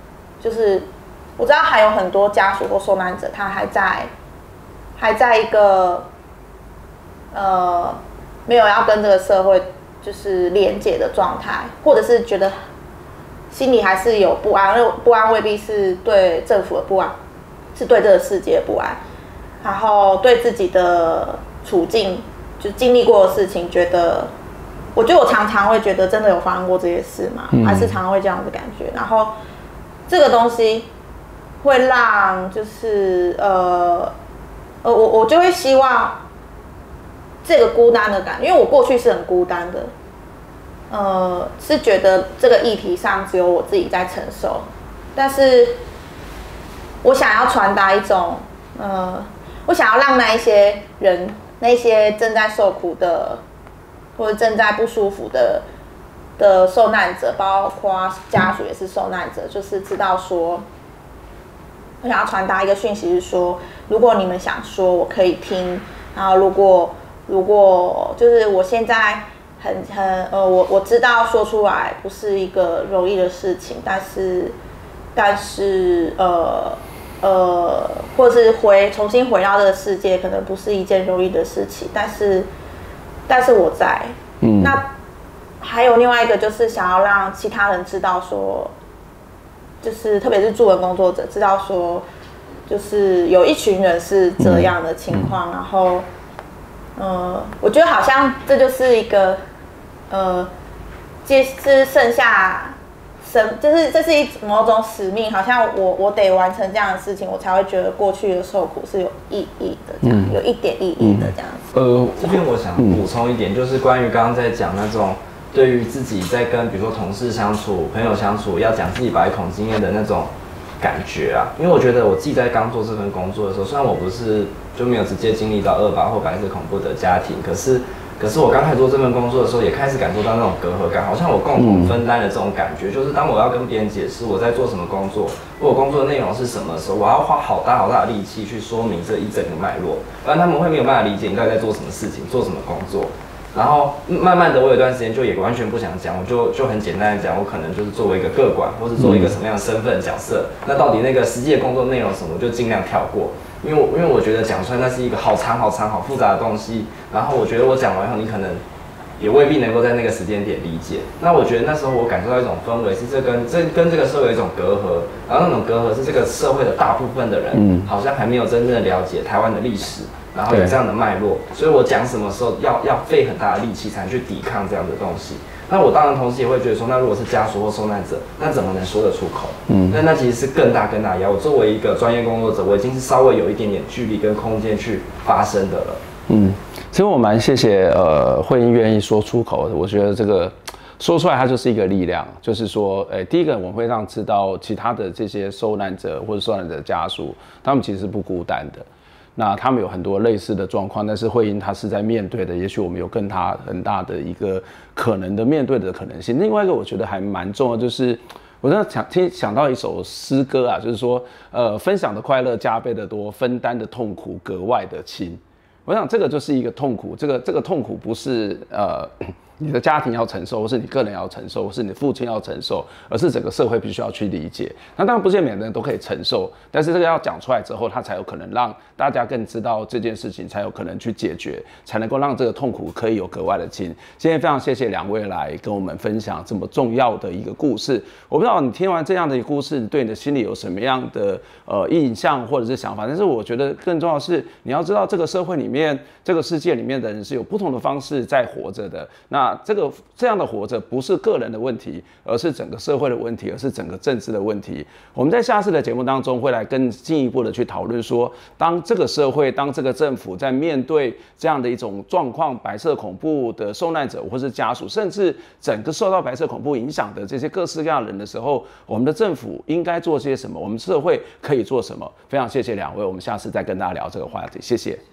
就是我知道还有很多家属或受难者，他还在一个没有要跟这个社会就是连结的状态，或者是觉得心里还是有不安，不安未必是对政府的不安，是对这个世界的不安，然后对自己的处境就经历过的事情，我觉得我常常会觉得真的有发生过这些事嘛，还是常常会这样的感觉，然后这个东西会让就是我就会希望这个孤单的感觉，因为我过去是很孤单的，是觉得这个议题上只有我自己在承受，但是我想要传达一种，我想要让那一些人，那些正在受苦的，或者正在不舒服的受难者，包括家属也是受难者，就是知道说，我想要传达一个讯息是说，如果你们想说，我可以听，然后如果就是我现在我知道说出来不是一个容易的事情，但是或者是重新回到这个世界，可能不是一件容易的事情，但是我在，那还有另外一个就是想要让其他人知道说，就是特别是助人工作者知道说，就是有一群人是这样的情况，然后我觉得好像这就是一个就是剩下就是这是某种使命，好像我得完成这样的事情，我才会觉得过去的受苦是有意义的，这样有一点意义的这样子。 这边我想补充一点，就是关于刚刚在讲那种对于自己在跟比如说同事相处、朋友相处，要讲自己百孔经验的那种感觉啊。因为我觉得我自己在刚做这份工作的时候，虽然我不是就没有直接经历到288或白色恐怖的家庭，可是我刚开始做这份工作的时候，也开始感受到那种隔阂感，好像我共同分担的这种感觉。就是当我要跟别人解释我在做什么工作，或我工作的内容是什么的时候，我要花好大的力气去说明这一整个脉络，不然他们会没有办法理解你到底在做什么事情，做什么工作。然后慢慢的，我有段时间就也完全不想讲，我就很简单的讲，我可能就是作为一个个管，或是作为一个什么样的身份角色，那到底那个实际的工作内容什么，我就尽量跳过。因为我觉得讲出来那是一个好长好复杂的东西，然后我觉得我讲完后，你可能也未必能够在那个时间点理解。那我觉得那时候我感受到一种氛围，是跟这个社会有一种隔阂，然后那种隔阂是这个社会的大部分的人好像还没有真正的了解台湾的历史，然后有这样的脉络，所以我讲什么时候要费很大的力气才能去抵抗这样的东西。那我当然同时也会觉得说，那如果是家属或受难者，那怎么能说得出口？那其实是更大的压力。我作为一个专业工作者，我已经是稍微有一点点距离跟空间去发声的了。 其实我蛮谢谢慧英愿意说出口的。我觉得这个说出来，它就是一个力量。就是说，第一个我们会让知道其他的这些受难者或者受难者的家属，他们其实是不孤单的。那他们有很多类似的状况，但是慧英她是在面对的，也许我们有跟她很大的一个可能的面对的可能性。另外一个我觉得还蛮重要，就是我真的想到一首诗歌啊，就是说，分享的快乐加倍的多，分担的痛苦格外的轻。我想这个就是一个痛苦，这个痛苦不是你的家庭要承受，或是你个人要承受，或是你的父亲要承受，而是整个社会必须要去理解。那当然不是每个人都可以承受，但是这个要讲出来之后，它才有可能让大家更知道这件事情，才有可能去解决，才能够让这个痛苦可以有格外的轻。今天非常谢谢两位来跟我们分享这么重要的一个故事。我不知道你听完这样的一个故事，你对你的心里有什么样的印象或者是想法？但是我觉得更重要的是，你要知道这个社会里面、这个世界里面的人是有不同的方式在活着的。那这样的活着不是个人的问题，而是整个社会的问题，而是整个政治的问题。我们在下次的节目当中会来更进一步的去讨论说，当这个社会、当这个政府在面对这样的一种状况，白色恐怖的受难者或是家属，甚至整个受到白色恐怖影响的这些各式各样的人的时候，我们的政府应该做些什么？我们社会可以做什么？非常谢谢两位，我们下次再跟大家聊这个话题，谢谢。